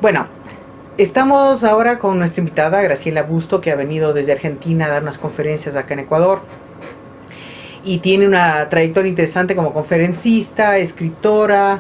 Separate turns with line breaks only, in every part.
Bueno, estamos ahora con nuestra invitada Graciela Busto, que ha venido desde Argentina a dar unas conferencias acá en Ecuador. Y tiene una trayectoria interesante como conferencista, escritora,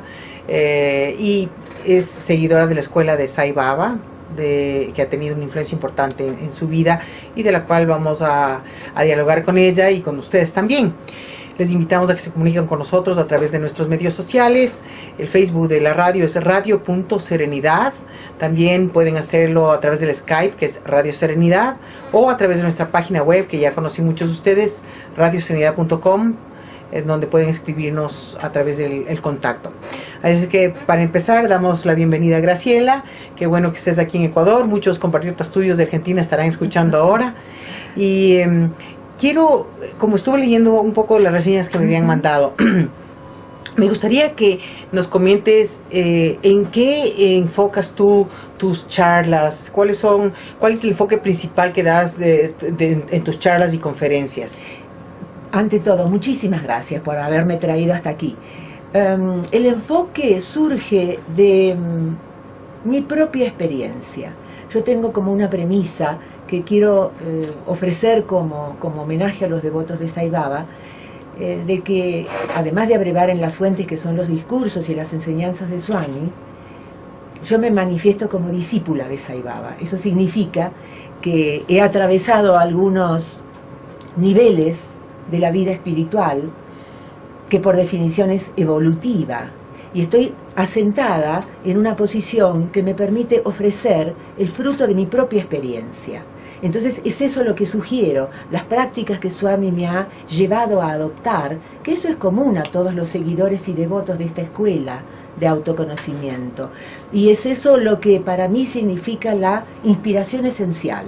y es seguidora de la escuela de Sai Baba, que ha tenido una influencia importante en su vida y de la cual vamos a dialogar con ella y con ustedes también. Les invitamos a que se comuniquen con nosotros a través de nuestros medios sociales. El Facebook de la radio es radio.serenidad. También pueden hacerlo a través del Skype, que es Radio Serenidad, o a través de nuestra página web, que ya conocí muchos de ustedes, radioserenidad.com, en donde pueden escribirnos a través del contacto. Así que, para empezar, damos la bienvenida a Graciela. Qué bueno que estés aquí en Ecuador. Muchos compatriotas tuyos de Argentina estarán escuchando ahora. Y quiero, como estuve leyendo un poco las reseñas que me habían mandado, me gustaría que nos comentes en qué enfocas tú tus charlas, cuál es el enfoque principal que das en tus charlas y conferencias.
Ante todo, muchísimas gracias por haberme traído hasta aquí. El enfoque surge de mi propia experiencia. Yo tengo como una premisa que quiero ofrecer como homenaje a los devotos de Sai Baba, de que además de abrevar en las fuentes que son los discursos y las enseñanzas de Swami, yo me manifiesto como discípula de Sai Baba. Eso significa que he atravesado algunos niveles de la vida espiritual que por definición es evolutiva, y estoy asentada en una posición que me permite ofrecer el fruto de mi propia experiencia. Entonces es eso lo que sugiero, las prácticas que Swami me ha llevado a adoptar, que eso es común a todos los seguidores y devotos de esta escuela de autoconocimiento. Y es eso lo que para mí significa la inspiración esencial.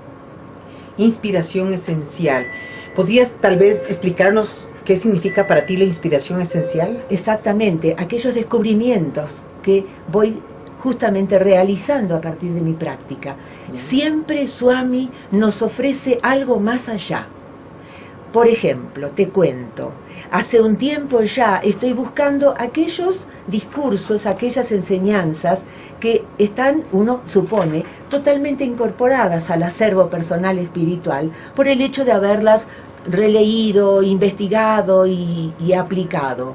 Inspiración esencial. ¿Podrías tal vez explicarnos qué significa para ti la inspiración esencial?
Exactamente, aquellos descubrimientos que voy justamente realizando a partir de mi práctica. Siempre Swami nos ofrece algo más allá. Por ejemplo, te cuento, hace un tiempo ya estoy buscando aquellos discursos, aquellas enseñanzas que están, uno supone, totalmente incorporadas al acervo personal espiritual por el hecho de haberlas releído, investigado y aplicado.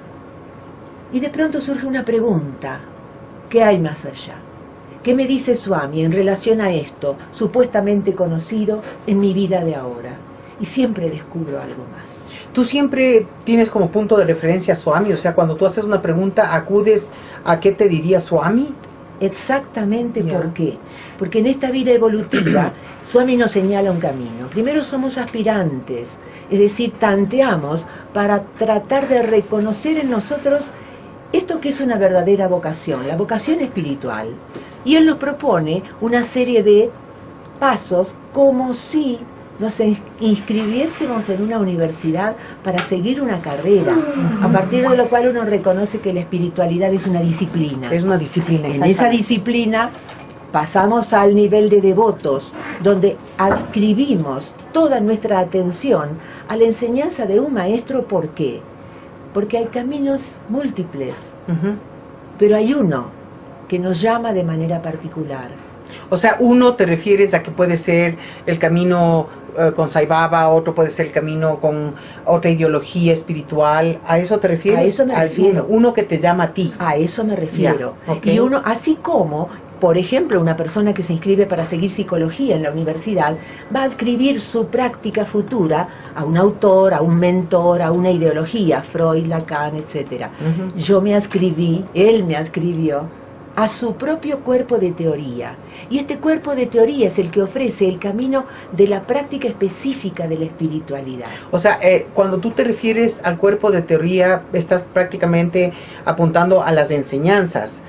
Y de pronto surge una pregunta: ¿qué hay más allá? ¿Qué me dice Swami en relación a esto, supuestamente conocido, en mi vida de ahora? Y siempre descubro algo más.
¿Tú siempre tienes como punto de referencia a Swami? O sea, cuando tú haces una pregunta, ¿acudes a qué te diría Swami?
Exactamente. ¿Por qué? Porque en esta vida evolutiva Swami nos señala un camino. Primero somos aspirantes, es decir, tanteamos para tratar de reconocer en nosotros esto que es una verdadera vocación, la vocación espiritual. Y él nos propone una serie de pasos como si nos inscribiésemos en una universidad para seguir una carrera, a partir de lo cual uno reconoce que la espiritualidad es una disciplina.
Es una disciplina.
En esa disciplina pasamos al nivel de devotos, donde adscribimos toda nuestra atención a la enseñanza de un maestro. ¿Por qué? Porque hay caminos múltiples, pero hay uno que nos llama de manera particular.
O sea, uno te refieres a que puede ser el camino con Sai Baba, otro puede ser el camino con otra ideología espiritual. ¿A eso te refieres?
A eso me refiero.
Uno que te llama a ti.
A eso me refiero.
Okay.
Y uno, así como, por ejemplo, una persona que se inscribe para seguir psicología en la universidad va a adscribir su práctica futura a un autor, a un mentor, a una ideología, Freud, Lacan, etc. Yo me adscribí, él me adscribió a su propio cuerpo de teoría. Y este cuerpo de teoría es el que ofrece el camino de la práctica específica de la espiritualidad.
O sea, cuando tú te refieres al cuerpo de teoría, estás prácticamente apuntando a las enseñanzas,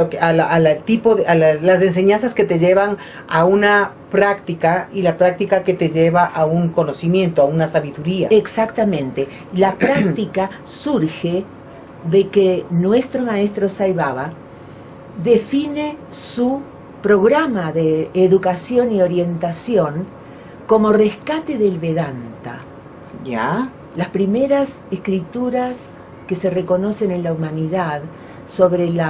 las enseñanzas que te llevan a una práctica, y la práctica que te lleva a un conocimiento, a una sabiduría.
Exactamente. La práctica surge de que nuestro maestro Sai Baba define su programa de educación y orientación como rescate del Vedanta.
¿Ya?
Las primeras escrituras que se reconocen en la humanidad sobre la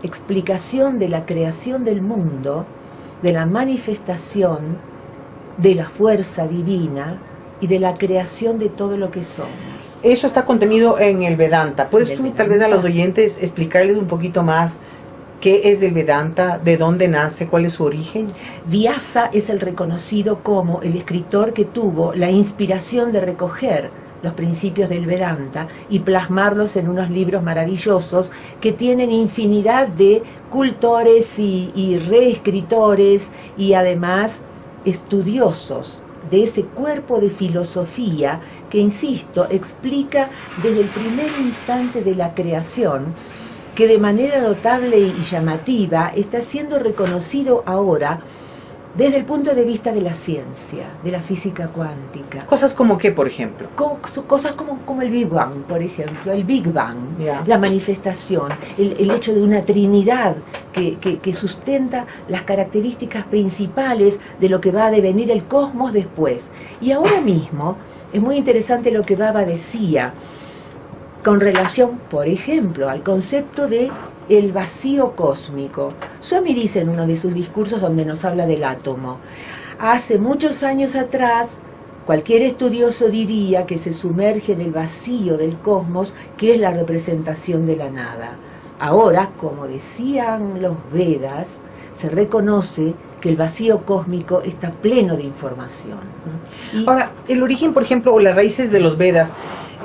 explicación de la creación del mundo, de la manifestación de la fuerza divina y de la creación de todo lo que somos.
Eso está contenido en el Vedanta. ¿Puedes tú
Vedanta.
tal vez a los oyentes explicarles un poquito más qué es el Vedanta, de dónde nace, cuál es su origen?
Vyasa es el reconocido como el escritor que tuvo la inspiración de recoger los principios del Vedanta y plasmarlos en unos libros maravillosos que tienen infinidad de cultores y reescritores y además estudiosos de ese cuerpo de filosofía que, insisto, explica desde el primer instante de la creación, que de manera notable y llamativa está siendo reconocido ahora desde el punto de vista de la ciencia, de la física cuántica.
Cosas como qué, por ejemplo.
Cosas como el Big Bang, por ejemplo, el Big Bang,
Yeah.
la manifestación, el hecho de una trinidad que sustenta las características principales de lo que va a devenir el cosmos después. Y ahora mismo es muy interesante lo que Baba decía con relación, por ejemplo, al concepto de el vacío cósmico. Swami dice en uno de sus discursos donde nos habla del átomo: hace muchos años atrás, cualquier estudioso diría que se sumerge en el vacío del cosmos, que es la representación de la nada. Ahora, como decían los Vedas, se reconoce que el vacío cósmico está pleno de información. Y
Ahora, el origen, por ejemplo, o las raíces de los Vedas,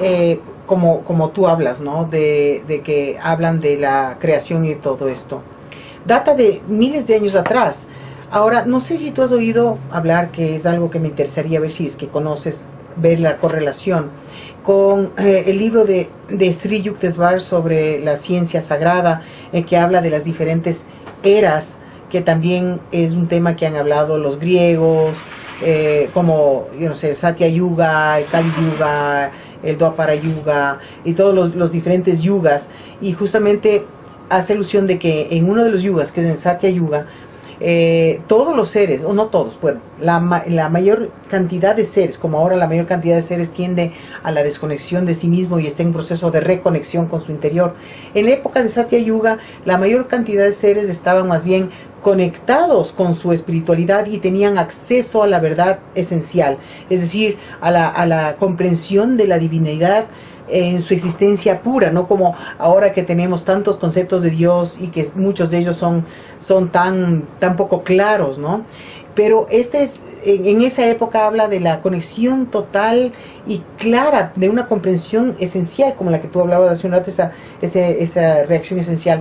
como tú hablas, ¿no? De que hablan de la creación y todo esto, data de miles de años atrás. Ahora, no sé si tú has oído hablar, que es algo que me interesaría ver si es que conoces, ver la correlación con el libro de Sri Yukteswar sobre la ciencia sagrada, que habla de las diferentes eras, que también es un tema que han hablado los griegos, como, yo no sé, el Satya Yuga, el Kali Yuga, el Dwapara Yuga y todos los diferentes yugas, y justamente hace alusión de que en uno de los yugas, que es el Satya Yuga, todos los seres, o no todos, bueno, la mayor cantidad de seres, como ahora la mayor cantidad de seres tiende a la desconexión de sí mismo y está en proceso de reconexión con su interior. En la época de Satya Yuga, la mayor cantidad de seres estaban más bien conectados con su espiritualidad y tenían acceso a la verdad esencial, es decir, a la comprensión de la divinidad en su existencia pura, no como ahora que tenemos tantos conceptos de Dios y que muchos de ellos son tan poco claros, ¿no? Pero en esa época habla de la conexión total y clara, de una comprensión esencial, como la que tú hablabas hace un rato, esa reacción esencial,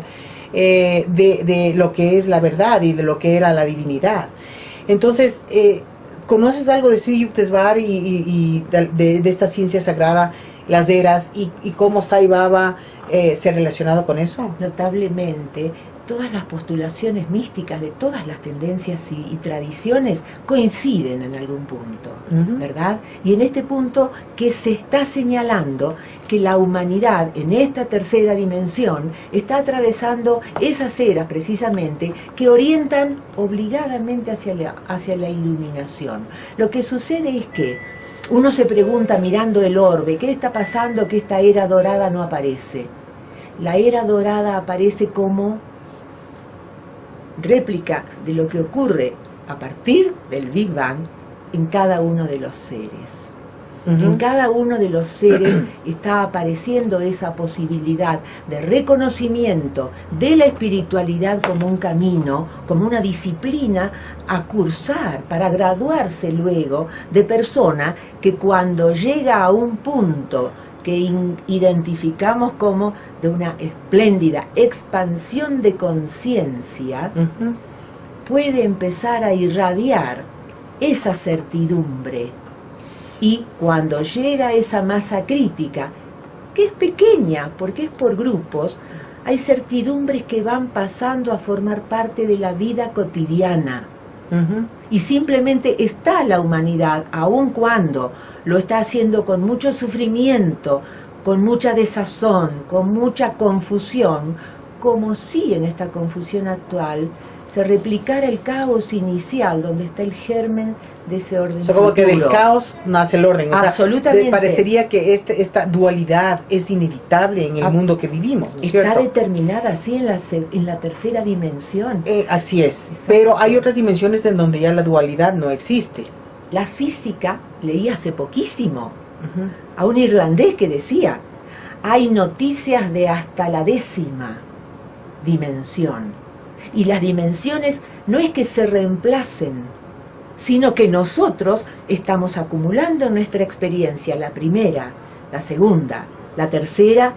de lo que es la verdad y de lo que era la divinidad. Entonces, ¿conoces algo de Sri Yukteswar y de esta ciencia sagrada, las eras, y cómo Sai Baba se ha relacionado con eso?
notablemente, todas las postulaciones místicas de todas las tendencias y tradiciones coinciden en algún punto, ¿verdad? Y en este punto que se está señalando que la humanidad en esta tercera dimensión está atravesando esas eras precisamente que orientan obligadamente hacia la iluminación. Lo que sucede es que uno se pregunta mirando el orbe, ¿qué está pasando que esta era dorada no aparece? La era dorada aparece como réplica de lo que ocurre a partir del Big Bang en cada uno de los seres. En cada uno de los seres está apareciendo esa posibilidad de reconocimiento de la espiritualidad como un camino, como una disciplina a cursar para graduarse luego de persona que cuando llega a un punto que identificamos como de una espléndida expansión de conciencia, puede empezar a irradiar esa certidumbre. Y cuando llega a esa masa crítica, que es pequeña porque es por grupos, hay certidumbres que van pasando a formar parte de la vida cotidiana. Y simplemente está la humanidad, aun cuando lo está haciendo con mucho sufrimiento, con mucha desazón, con mucha confusión, como si en esta confusión actual se replicara el caos inicial, donde está el germen de ese orden.
O sea, como que del caos nace el orden. O sea,
absolutamente.
Parecería que esta dualidad es inevitable en el mundo que vivimos, ¿no es
está
cierto?
determinada así en la tercera dimensión.
Así es. Pero hay otras dimensiones en donde ya la dualidad no existe.
La física, leí hace poquísimo, a un irlandés que decía, hay noticias de hasta la 10ª dimensión. Y las dimensiones no es que se reemplacen, sino que nosotros estamos acumulando nuestra experiencia, la primera, la segunda, la tercera,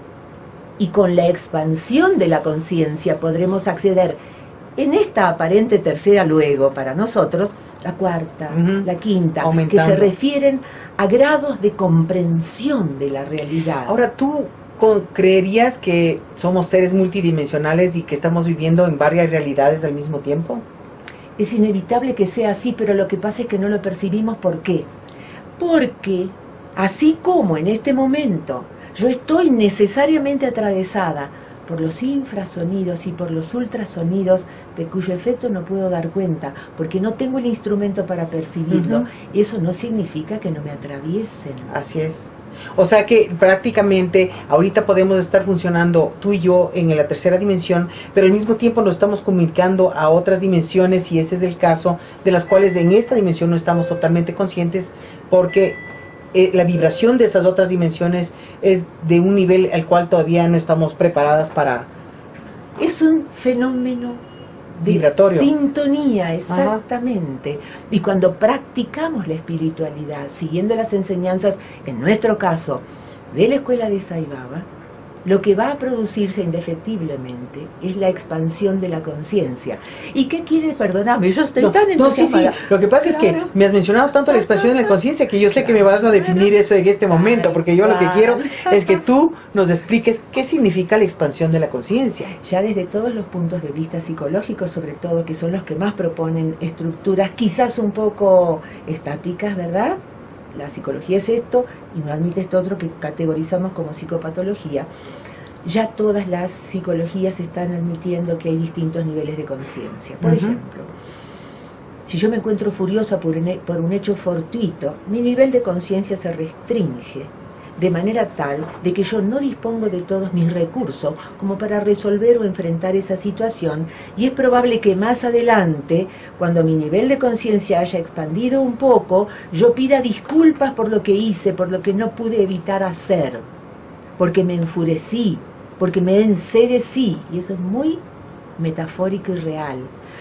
y con la expansión de la conciencia podremos acceder en esta aparente tercera luego para nosotros, la cuarta, la quinta,
aumentando,
que se refieren a grados de comprensión de la realidad.
Ahora, ¿tú creerías que somos seres multidimensionales y que estamos viviendo en varias realidades al mismo tiempo?
Es inevitable que sea así, pero lo que pasa es que no lo percibimos. ¿Por qué? Porque, así como en este momento yo estoy necesariamente atravesada por los infrasonidos y por los ultrasonidos, de cuyo efecto no puedo dar cuenta, porque no tengo el instrumento para percibirlo, eso no significa que no me atraviesen.
Así es. O sea que prácticamente ahorita podemos estar funcionando tú y yo en la tercera dimensión, pero al mismo tiempo nos estamos comunicando a otras dimensiones, y ese es el caso, de las cuales en esta dimensión no estamos totalmente conscientes, porque la vibración de esas otras dimensiones es de un nivel al cual todavía no estamos preparadas para...
Es un fenómeno de
vibratorio,
sintonía, exactamente. Y cuando practicamos la espiritualidad, siguiendo las enseñanzas, en nuestro caso, de la escuela de Sai Baba, lo que va a producirse indefectiblemente es la expansión de la conciencia. ¿Y qué quiere? Perdóname, yo estoy tan entusiasmada.
Sí. Lo que pasa es que me has mencionado tanto la expansión de la conciencia que yo sé que me vas a definir eso en este momento, porque yo lo que quiero es que tú nos expliques qué significa la expansión de la conciencia.
Ya desde todos los puntos de vista psicológicos, sobre todo, que son los que más proponen estructuras quizás un poco estáticas, ¿verdad? La psicología es esto y no admite esto otro que categorizamos como psicopatología. Ya todas las psicologías están admitiendo que hay distintos niveles de conciencia. Por ejemplo, si yo me encuentro furiosa por un hecho fortuito, mi nivel de conciencia se restringe de manera tal de que yo no dispongo de todos mis recursos como para resolver o enfrentar esa situación, y es probable que más adelante, cuando mi nivel de conciencia haya expandido un poco, yo pida disculpas por lo que hice, por lo que no pude evitar hacer, porque me enfurecí, porque me enceguecí, y eso es muy metafórico y real.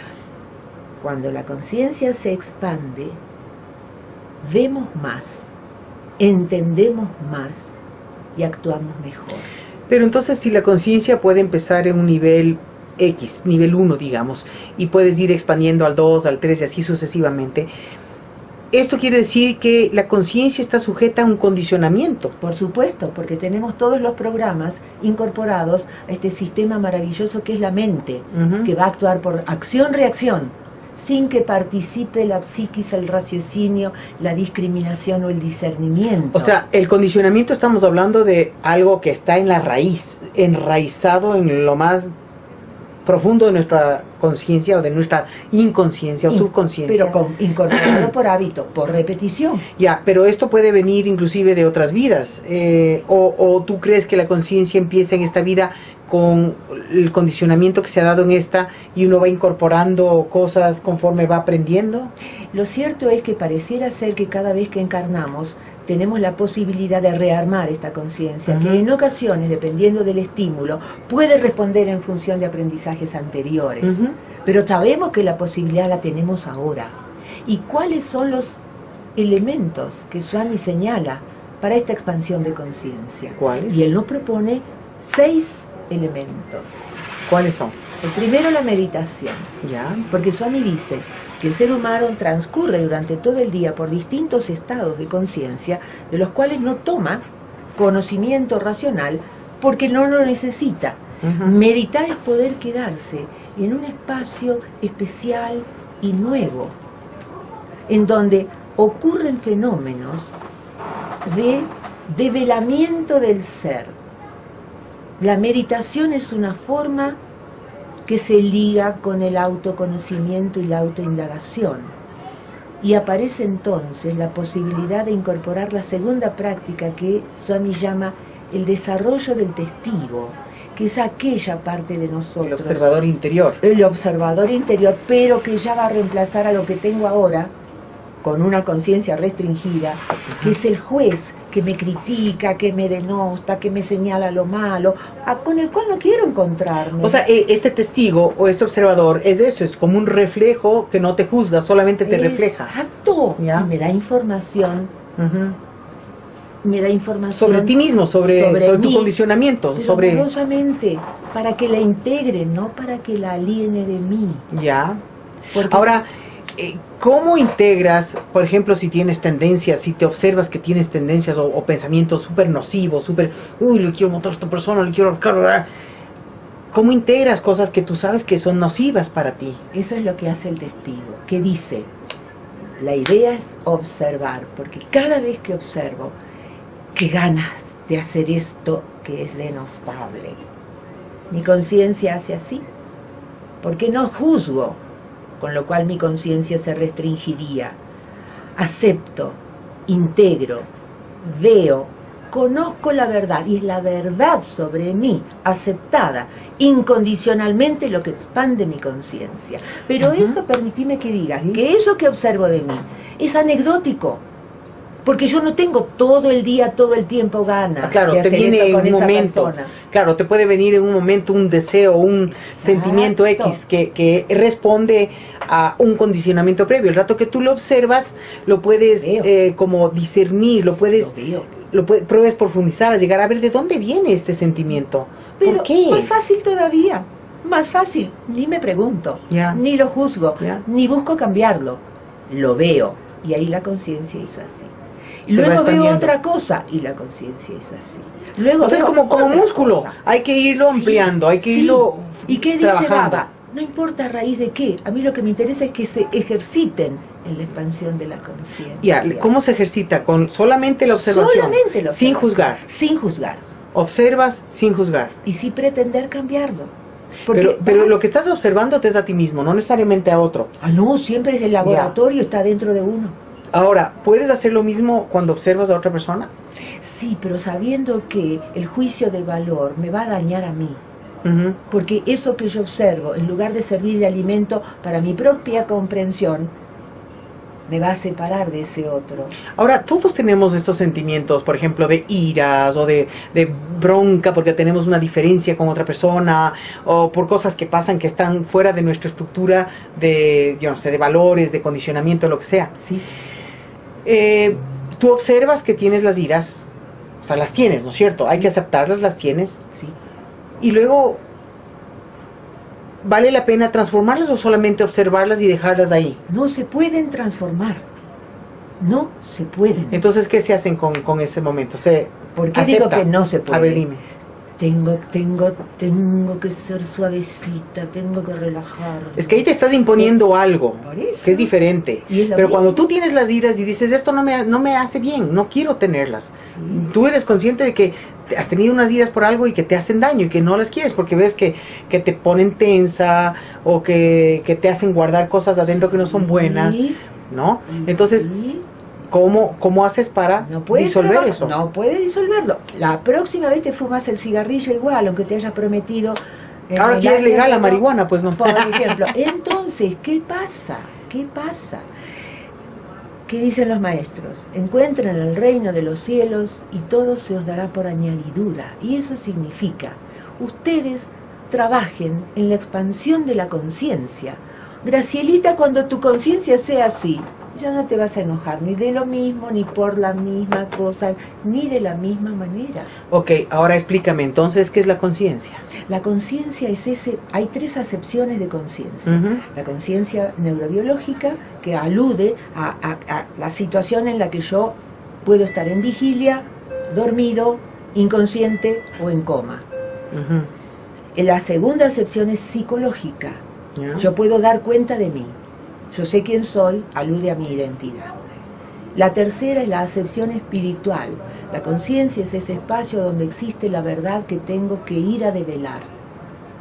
Cuando la conciencia se expande, vemos más, entendemos más y actuamos mejor.
Pero entonces, si la conciencia puede empezar en un nivel X, nivel 1, digamos, y puedes ir expandiendo al 2, al 3 y así sucesivamente, esto quiere decir que la conciencia está sujeta a un condicionamiento.
Por supuesto, porque tenemos todos los programas incorporados a este sistema maravilloso que es la mente, que va a actuar por acción-reacción, sin que participe la psiquis, el raciocinio, la discriminación o el discernimiento.
O sea, el condicionamiento, estamos hablando de algo que está en la raíz, enraizado en lo más profundo de nuestra conciencia o de nuestra inconsciencia o subconsciencia.
Pero incorporado por hábito, por repetición.
Ya, pero esto puede venir inclusive de otras vidas. O tú crees que la conciencia empieza en esta vida con el condicionamiento que se ha dado en esta, y uno va incorporando cosas conforme va aprendiendo.
Lo cierto es que pareciera ser que cada vez que encarnamos tenemos la posibilidad de rearmar esta conciencia, que en ocasiones, dependiendo del estímulo, puede responder en función de aprendizajes anteriores. Pero sabemos que la posibilidad la tenemos ahora. ¿Y cuáles son los elementos que Swami señala para esta expansión de conciencia?
¿Cuáles?
Y él nos propone 6 elementos.
¿Cuáles son?
El primero, la meditación.
Ya.
Porque Swami dice que el ser humano transcurre durante todo el día por distintos estados de conciencia, de los cuales no toma conocimiento racional porque no lo necesita. Meditar es poder quedarse en un espacio especial y nuevo, en donde ocurren fenómenos de develamiento del ser. La meditación es una forma que se liga con el autoconocimiento y la autoindagación. Y aparece entonces la posibilidad de incorporar la segunda práctica que Swami llama el desarrollo del testigo, que es aquella parte de nosotros.
El observador interior.
El observador interior, pero que ya va a reemplazar a lo que tengo ahora, con una conciencia restringida, que es el juez que me critica, que me denosta, que me señala lo malo, con el cual no quiero encontrarme.
O sea, este testigo o este observador es eso, es como un reflejo que no te juzga, solamente te refleja.
Exacto.
¿Ya?
Y me da información. Me da información
sobre ti mismo, sobre tu
mí,
condicionamiento,
pero
sobre
amorosamente, para que la integre, no para que la aliene de mí.
Ya.
Porque
Ahora, ¿cómo integras, por ejemplo, si tienes tendencias, si te observas que tienes tendencias o pensamientos súper nocivos, súper, uy, le quiero matar a esta persona, le quiero ahorcar, ¿cómo integras cosas que tú sabes que son nocivas para ti?
Eso es lo que hace el testigo, que dice, la idea es observar, porque cada vez que observo, qué ganas de hacer esto que es denostable. Mi conciencia hace así, porque no juzgo, con lo cual mi conciencia se restringiría. Acepto, integro, veo, conozco la verdad, y es la verdad sobre mí, aceptada, incondicionalmente lo que expande mi conciencia. Pero eso, permitime que diga, que eso que observo de mí es anecdótico, porque yo no tengo todo el día, todo el tiempo ganas
claro,
de
te
hacer
viene
eso
en
con
un
esa
momento.
persona.
Claro, te puede venir en un momento un deseo, un sentimiento X que responde a un condicionamiento previo. El rato que tú lo observas, lo puedes como discernir, lo puedes, puedes profundizar, a llegar a ver de dónde viene este sentimiento.
Pero
¿por qué?
Más fácil todavía, más fácil. Ni me pregunto, ni lo juzgo, ni busco cambiarlo. Lo veo, y ahí la conciencia hizo así. Y luego veo otra cosa y la conciencia es así. Luego
es como músculo, cosa. Hay que irlo ampliando, hay que irlo
¿Y qué dice Baba? No importa a raíz de qué, a mí lo que me interesa es que se ejerciten en la expansión de la conciencia.
¿Cómo se ejercita? Con solamente la observación,
solamente la observación,
sin juzgar.
Sin juzgar.
Observas sin juzgar.
Y sin pretender cambiarlo.
Pero lo que estás observando te es a ti mismo, no necesariamente a otro.
No, siempre es el laboratorio, está dentro de uno.
Ahora, ¿puedes hacer lo mismo cuando observas a otra persona?
Sí, pero sabiendo que el juicio de valor me va a dañar a mí. Porque eso que yo observo, en lugar de servir de alimento para mi propia comprensión, me va a separar de ese otro.
Ahora, todos tenemos estos sentimientos, por ejemplo, de iras o de bronca porque tenemos una diferencia con otra persona, o por cosas que pasan que están fuera de nuestra estructura de, yo no sé, de valores, de condicionamiento, lo que sea.
Sí.
Tú observas que tienes las iras, o sea, las tienes, ¿no es cierto? Hay que aceptarlas, las tienes.
Sí.
Y luego, ¿vale la pena transformarlas o solamente observarlas y dejarlas ahí?
No se pueden transformar. No se pueden.
Entonces, ¿qué se hacen con ese momento?
¿Por qué digo que no se puede?
A ver, dime.
Tengo que ser suavecita, tengo que relajar.
Es que ahí te estás imponiendo algo que es diferente. Pero cuando tú tienes las iras y dices, esto no me hace bien, no quiero tenerlas. Sí. Tú eres consciente de que has tenido unas iras por algo y que te hacen daño y que no las quieres porque ves que te ponen tensa o que te hacen guardar cosas adentro que no son buenas, ¿no? Entonces, ¿cómo haces para disolver eso?
No puedes disolverlo. La próxima vez te fumas el cigarrillo igual, aunque te hayas prometido.
Ahora aquí es legal la marihuana, pues no.
Por ejemplo. Entonces, ¿qué pasa? ¿Qué dicen los maestros? Encuentren el reino de los cielos y todo se os dará por añadidura. Y eso significa, ustedes trabajen en la expansión de la conciencia. Gracielita, cuando tu conciencia sea así, ya no te vas a enojar ni de lo mismo, ni por la misma cosa, ni de la misma manera.
Ok, ahora explícame entonces, ¿qué es la conciencia?
La conciencia es hay tres acepciones de conciencia. La conciencia neurobiológica, que alude a la situación en la que yo puedo estar en vigilia, dormido, inconsciente o en coma. La segunda acepción es psicológica. Yo puedo dar cuenta de mí. Yo sé quién soy, alude a mi identidad. La tercera es la acepción espiritual. La conciencia es ese espacio donde existe la verdad que tengo que ir a develar.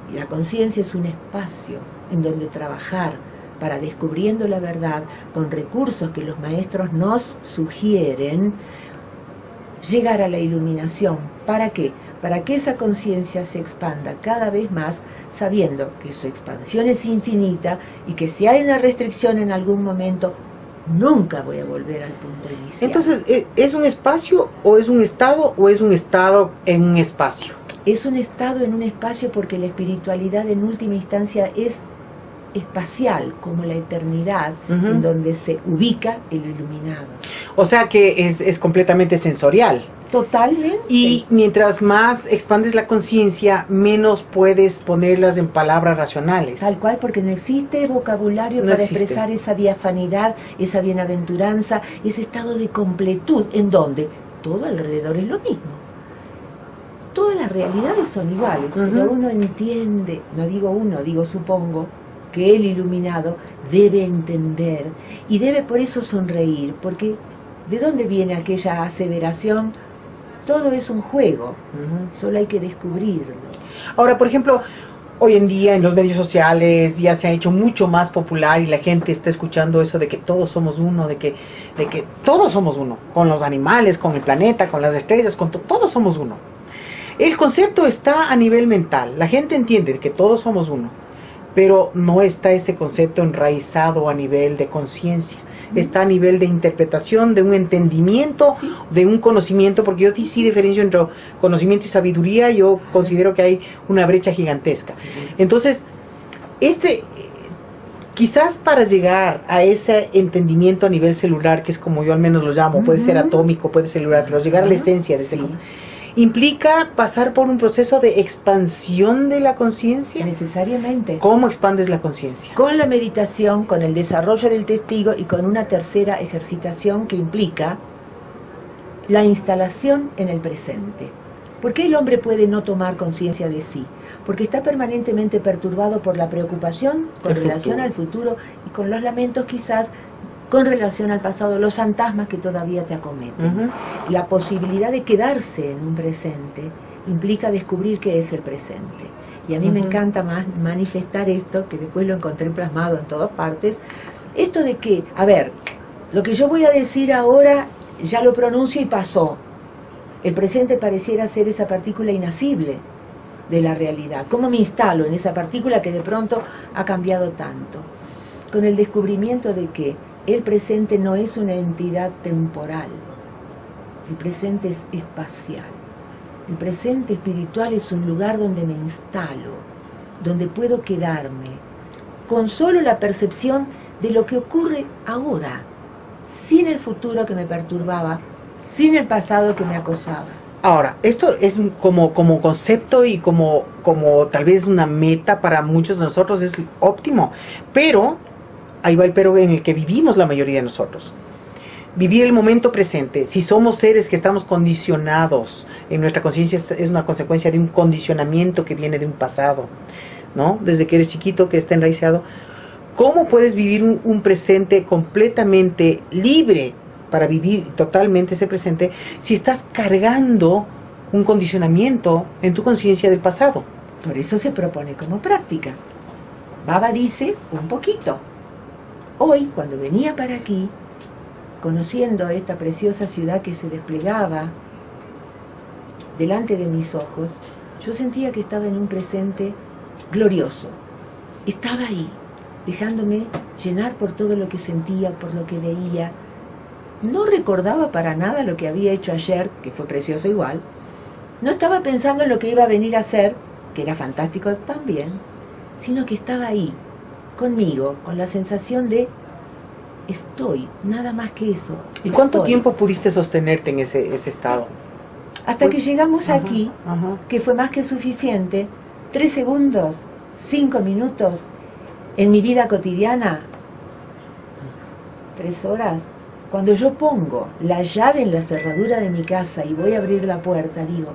Y la conciencia es un espacio en donde trabajar para, descubriendo la verdad con recursos que los maestros nos sugieren, llegar a la iluminación. ¿Para qué? Para que esa conciencia se expanda cada vez más, sabiendo que su expansión es infinita y que si hay una restricción en algún momento, nunca voy a volver al punto inicial.
Entonces, ¿es un espacio o es un estado o es un estado en un espacio?
Es un estado en un espacio porque la espiritualidad en última instancia es espacial, como la eternidad, en donde se ubica el iluminado.
O sea que es completamente sensorial.
Totalmente.
Y mientras más expandes la conciencia, menos puedes ponerlas en palabras racionales.
Tal cual, porque no existe vocabulario para expresar esa diafanidad, esa bienaventuranza, ese estado de completud, en donde todo alrededor es lo mismo. Todas las realidades son iguales, pero uno entiende, no digo uno, digo supongo, que el iluminado debe entender y debe por eso sonreír, porque ¿de dónde viene aquella aseveración? Todo es un juego, solo hay que descubrirlo.
Ahora, por ejemplo, hoy en día en los medios sociales ya se ha hecho mucho más popular y la gente está escuchando eso de que todos somos uno, de que todos somos uno, con los animales, con el planeta, con las estrellas, todos somos uno. El concepto está a nivel mental, la gente entiende que todos somos uno, pero no está ese concepto enraizado a nivel de conciencia. Está a nivel de interpretación, de un entendimiento, de un conocimiento, porque yo sí diferencio entre conocimiento y sabiduría. Yo considero que hay una brecha gigantesca. Entonces, quizás para llegar a ese entendimiento a nivel celular, que es como yo al menos lo llamo, puede ser atómico, puede ser celular, pero llegar a la esencia de ese implica pasar por un proceso de expansión de la conciencia.
Necesariamente.
¿Cómo expandes la conciencia?
Con la meditación, con el desarrollo del testigo y con una tercera ejercitación que implica la instalación en el presente. ¿Por qué el hombre puede no tomar conciencia de sí? Porque está permanentemente perturbado por la preocupación con relación al futuro y con los lamentos quizás con relación al pasado, los fantasmas que todavía te acometen. La posibilidad de quedarse en un presente implica descubrir qué es el presente. Y a mí me encanta más manifestar esto, que después lo encontré plasmado en todas partes, esto de que, a ver, lo que yo voy a decir ahora ya lo pronuncio y pasó. El presente pareciera ser esa partícula inacible de la realidad. ¿Cómo me instalo en esa partícula que de pronto ha cambiado tanto? Con el descubrimiento de que el presente no es una entidad temporal, el presente es espacial. El presente espiritual es un lugar donde me instalo, donde puedo quedarme, con solo la percepción de lo que ocurre ahora, sin el futuro que me perturbaba, sin el pasado que me acosaba.
Ahora, esto es como concepto y como tal vez una meta para muchos de nosotros, es óptimo, pero ahí va el pero en el que vivimos la mayoría de nosotros. Vivir el momento presente. Si somos seres que estamos condicionados en nuestra conciencia, es una consecuencia de un condicionamiento que viene de un pasado, ¿no? Desde que eres chiquito, que está enraizado. ¿Cómo puedes vivir un presente completamente libre para vivir totalmente ese presente si estás cargando un condicionamiento en tu conciencia del pasado?
Por eso se propone como práctica. Baba dice un poquito. Hoy, cuando venía para aquí, conociendo esta preciosa ciudad que se desplegaba delante de mis ojos, yo sentía que estaba en un presente glorioso. Estaba ahí, dejándome llenar por todo lo que sentía, por lo que veía. No recordaba para nada lo que había hecho ayer, que fue precioso igual. No estaba pensando en lo que iba a venir a hacer, que era fantástico también, sino que estaba ahí, conmigo, con la sensación de estoy, nada más que eso.
¿Y cuánto tiempo pudiste sostenerte en ese estado?
Hasta que llegamos aquí, que fue más que suficiente. 3 segundos, 5 minutos, en mi vida cotidiana, 3 horas. Cuando yo pongo la llave en la cerradura de mi casa y voy a abrir la puerta, digo,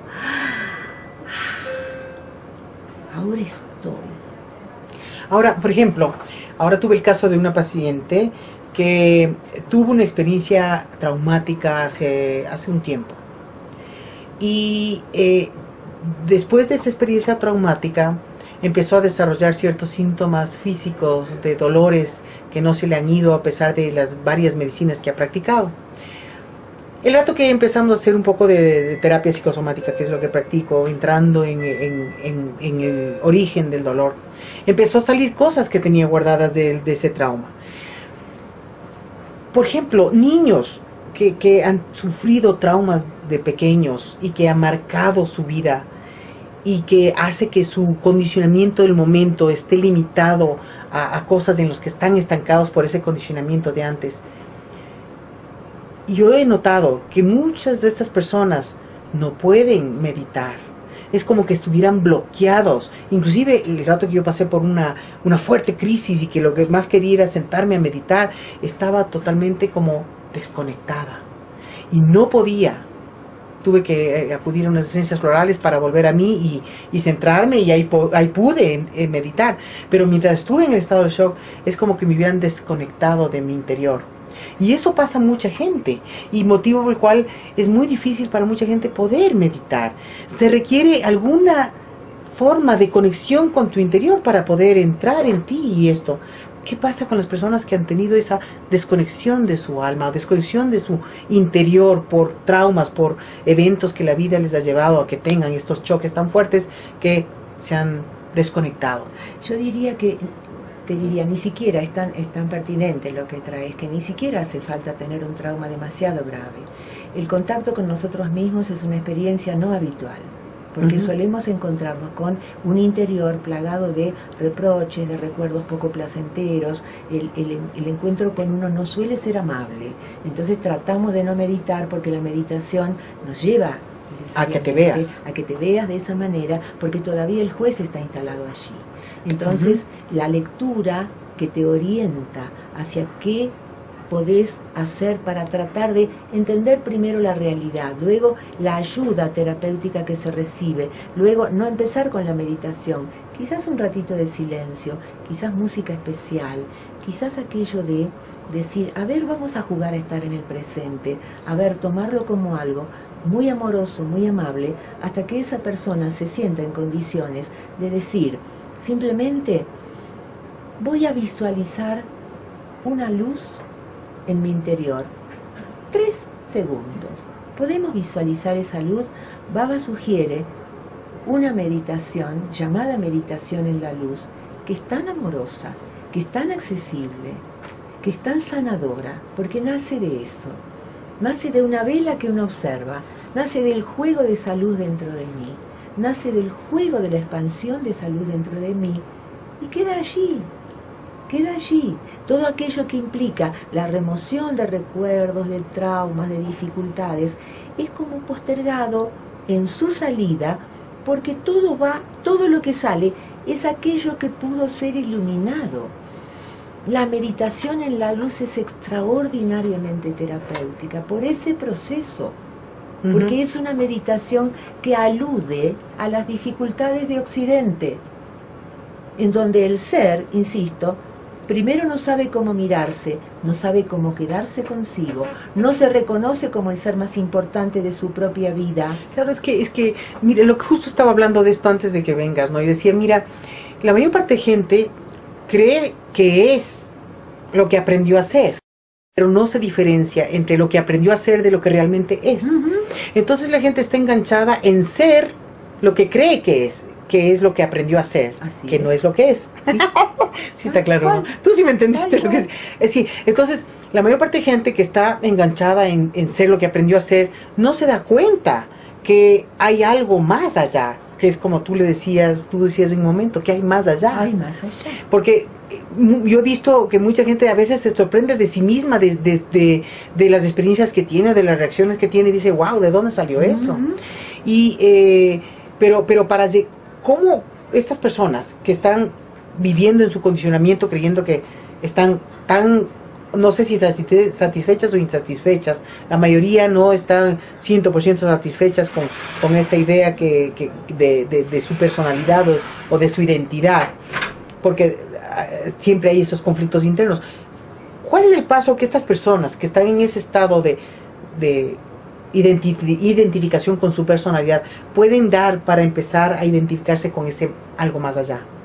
ahora estoy.
Ahora, por ejemplo, ahora tuve el caso de una paciente que tuvo una experiencia traumática hace un tiempo. Y después de esa experiencia traumática, empezó a desarrollar ciertos síntomas físicos de dolores que no se le han ido a pesar de las varias medicinas que ha practicado. El rato que empezamos a hacer un poco de terapia psicosomática, que es lo que practico, entrando en el origen del dolor, empezó a salir cosas que tenía guardadas de ese trauma. Por ejemplo, niños que han sufrido traumas de pequeños y que ha marcado su vida y que hace que su condicionamiento del momento esté limitado a cosas en las que están estancados por ese condicionamiento de antes. Yo he notado que muchas de estas personas no pueden meditar. Es como que estuvieran bloqueados. Inclusive el rato que yo pasé por una fuerte crisis y que lo que más quería era sentarme a meditar, estaba totalmente como desconectada. Y no podía. Tuve que acudir a unas esencias florales para volver a mí y centrarme, y ahí pude meditar. Pero mientras estuve en el estado de shock, es como que me hubieran desconectado de mi interior. Y eso pasa a mucha gente, y motivo por el cual es muy difícil para mucha gente poder meditar. Se requiere alguna forma de conexión con tu interior para poder entrar en ti. Y esto, ¿qué pasa con las personas que han tenido esa desconexión de su alma, desconexión de su interior por traumas, por eventos que la vida les ha llevado a que tengan estos choques tan fuertes que se han desconectado?
Yo diría que, te diría, ni siquiera es tan pertinente lo que traes, que ni siquiera hace falta tener un trauma demasiado grave. El contacto con nosotros mismos es una experiencia no habitual, porque solemos encontrarnos con un interior plagado de reproches, de recuerdos poco placenteros. El encuentro con uno no suele ser amable, entonces tratamos de no meditar porque la meditación nos lleva
a que te veas.
A que te veas de esa manera, porque todavía el juez está instalado allí. Entonces, la lectura que te orienta hacia qué podés hacer para tratar de entender primero la realidad, luego la ayuda terapéutica que se recibe, luego no empezar con la meditación, quizás un ratito de silencio, quizás música especial, quizás aquello de decir, a ver, vamos a jugar a estar en el presente, a ver, tomarlo como algo muy amoroso, muy amable, hasta que esa persona se sienta en condiciones de decir, simplemente voy a visualizar una luz en mi interior. 3 segundos. ¿Podemos visualizar esa luz? Baba sugiere una meditación llamada meditación en la luz, que es tan amorosa, que es tan accesible, que es tan sanadora, porque nace de eso. Nace de una vela que uno observa, nace del juego de esa luz dentro de mí, nace del juego de la expansión de esa luz dentro de mí, y queda allí. Queda allí. Todo aquello que implica la remoción de recuerdos, de traumas, de dificultades, es como postergado en su salida, porque todo lo que sale es aquello que pudo ser iluminado. La meditación en la luz es extraordinariamente terapéutica por ese proceso, porque es una meditación que alude a las dificultades de Occidente, en donde el ser, insisto, primero no sabe cómo mirarse, no sabe cómo quedarse consigo, no se reconoce como el ser más importante de su propia vida.
Claro, es que, mire, lo que justo estaba hablando de esto antes de que vengas, ¿no? Y decía, mira, la mayor parte de gente cree que es lo que aprendió a hacer, pero no se diferencia entre lo que aprendió a hacer de lo que realmente es. Entonces la gente está enganchada en ser lo que cree que es lo que aprendió a hacer,
Así
que
es.
no es lo que es. Sí, sí está claro, ¿no? Tú sí me entendiste lo que es. Sí, entonces la mayor parte de gente que está enganchada en ser lo que aprendió a hacer, no se da cuenta que hay algo más allá, que es como tú decías en un momento, que hay más allá.
Hay más allá.
Porque yo he visto que mucha gente a veces se sorprende de sí misma, de las experiencias que tiene, de las reacciones que tiene, y dice, wow, ¿de dónde salió eso? Y pero ¿cómo estas personas que están viviendo en su condicionamiento, creyendo que están tan, no sé si satisfechas o insatisfechas, la mayoría no están 100% satisfechas con esa idea de su personalidad o de su identidad, porque siempre hay esos conflictos internos? ¿Cuál es el paso que estas personas que están en ese estado de identificación con su personalidad pueden dar para empezar a identificarse con ese algo más allá?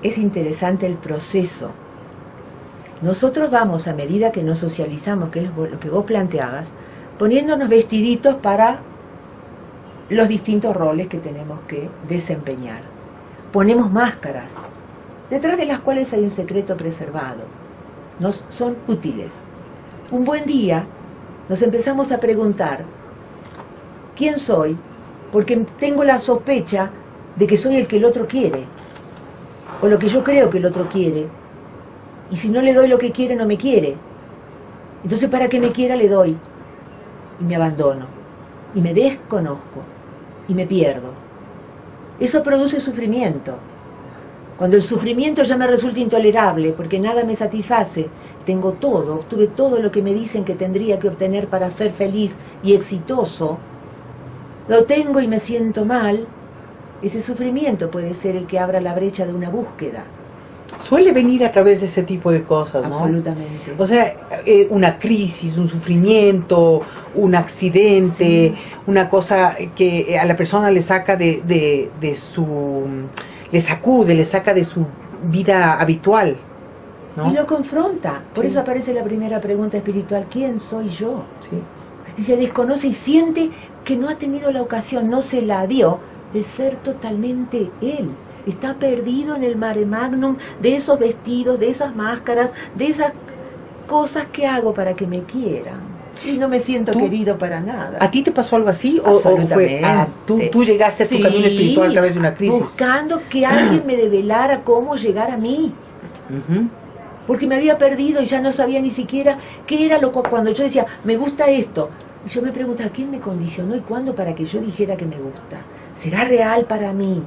es interesante el proceso. Nosotros vamos, a medida que nos socializamos, que es lo que vos planteabas, poniéndonos vestiditos para los distintos roles que tenemos que desempeñar. Ponemos máscaras, detrás de las cuales hay un secreto preservado. Nos son útiles. Un buen día nos empezamos a preguntar, ¿quién soy? Porque tengo la sospecha de que soy el que el otro quiere, o lo que yo creo que el otro quiere, y si no le doy lo que quiere, no me quiere. Entonces, para que me quiera, le doy, y me abandono, y me desconozco, y me pierdo. Eso produce sufrimiento. Cuando el sufrimiento ya me resulta intolerable, porque nada me satisface, tengo todo, obtuve todo lo que me dicen que tendría que obtener para ser feliz y exitoso, lo tengo y me siento mal, ese sufrimiento puede ser el que abra la brecha de una búsqueda.
Suele venir a través de ese tipo de cosas, ¿no?
Absolutamente.
O sea, una crisis, un sufrimiento, un accidente, sí, una cosa que a la persona le saca de su... le sacude, le saca de su vida habitual, ¿no?
Y lo confronta. Por
sí,
eso aparece la primera pregunta espiritual, ¿quién soy yo?
Sí.
Y se desconoce y siente que no ha tenido la ocasión, no se la dio, de ser totalmente él. Está perdido en el mare magnum de esos vestidos, de esas máscaras, de esas cosas que hago para que me quieran. Y no me siento querido para nada.
¿A ti te pasó algo así? ¿O fue, tú llegaste a tu camino espiritual a través de una crisis?
Buscando que alguien me develara cómo llegar a mí. Porque me había perdido y ya no sabía ni siquiera qué era cuando yo decía, me gusta esto. Y yo me preguntaba, ¿quién me condicionó y cuándo para que yo dijera que me gusta? ¿Será real para mí?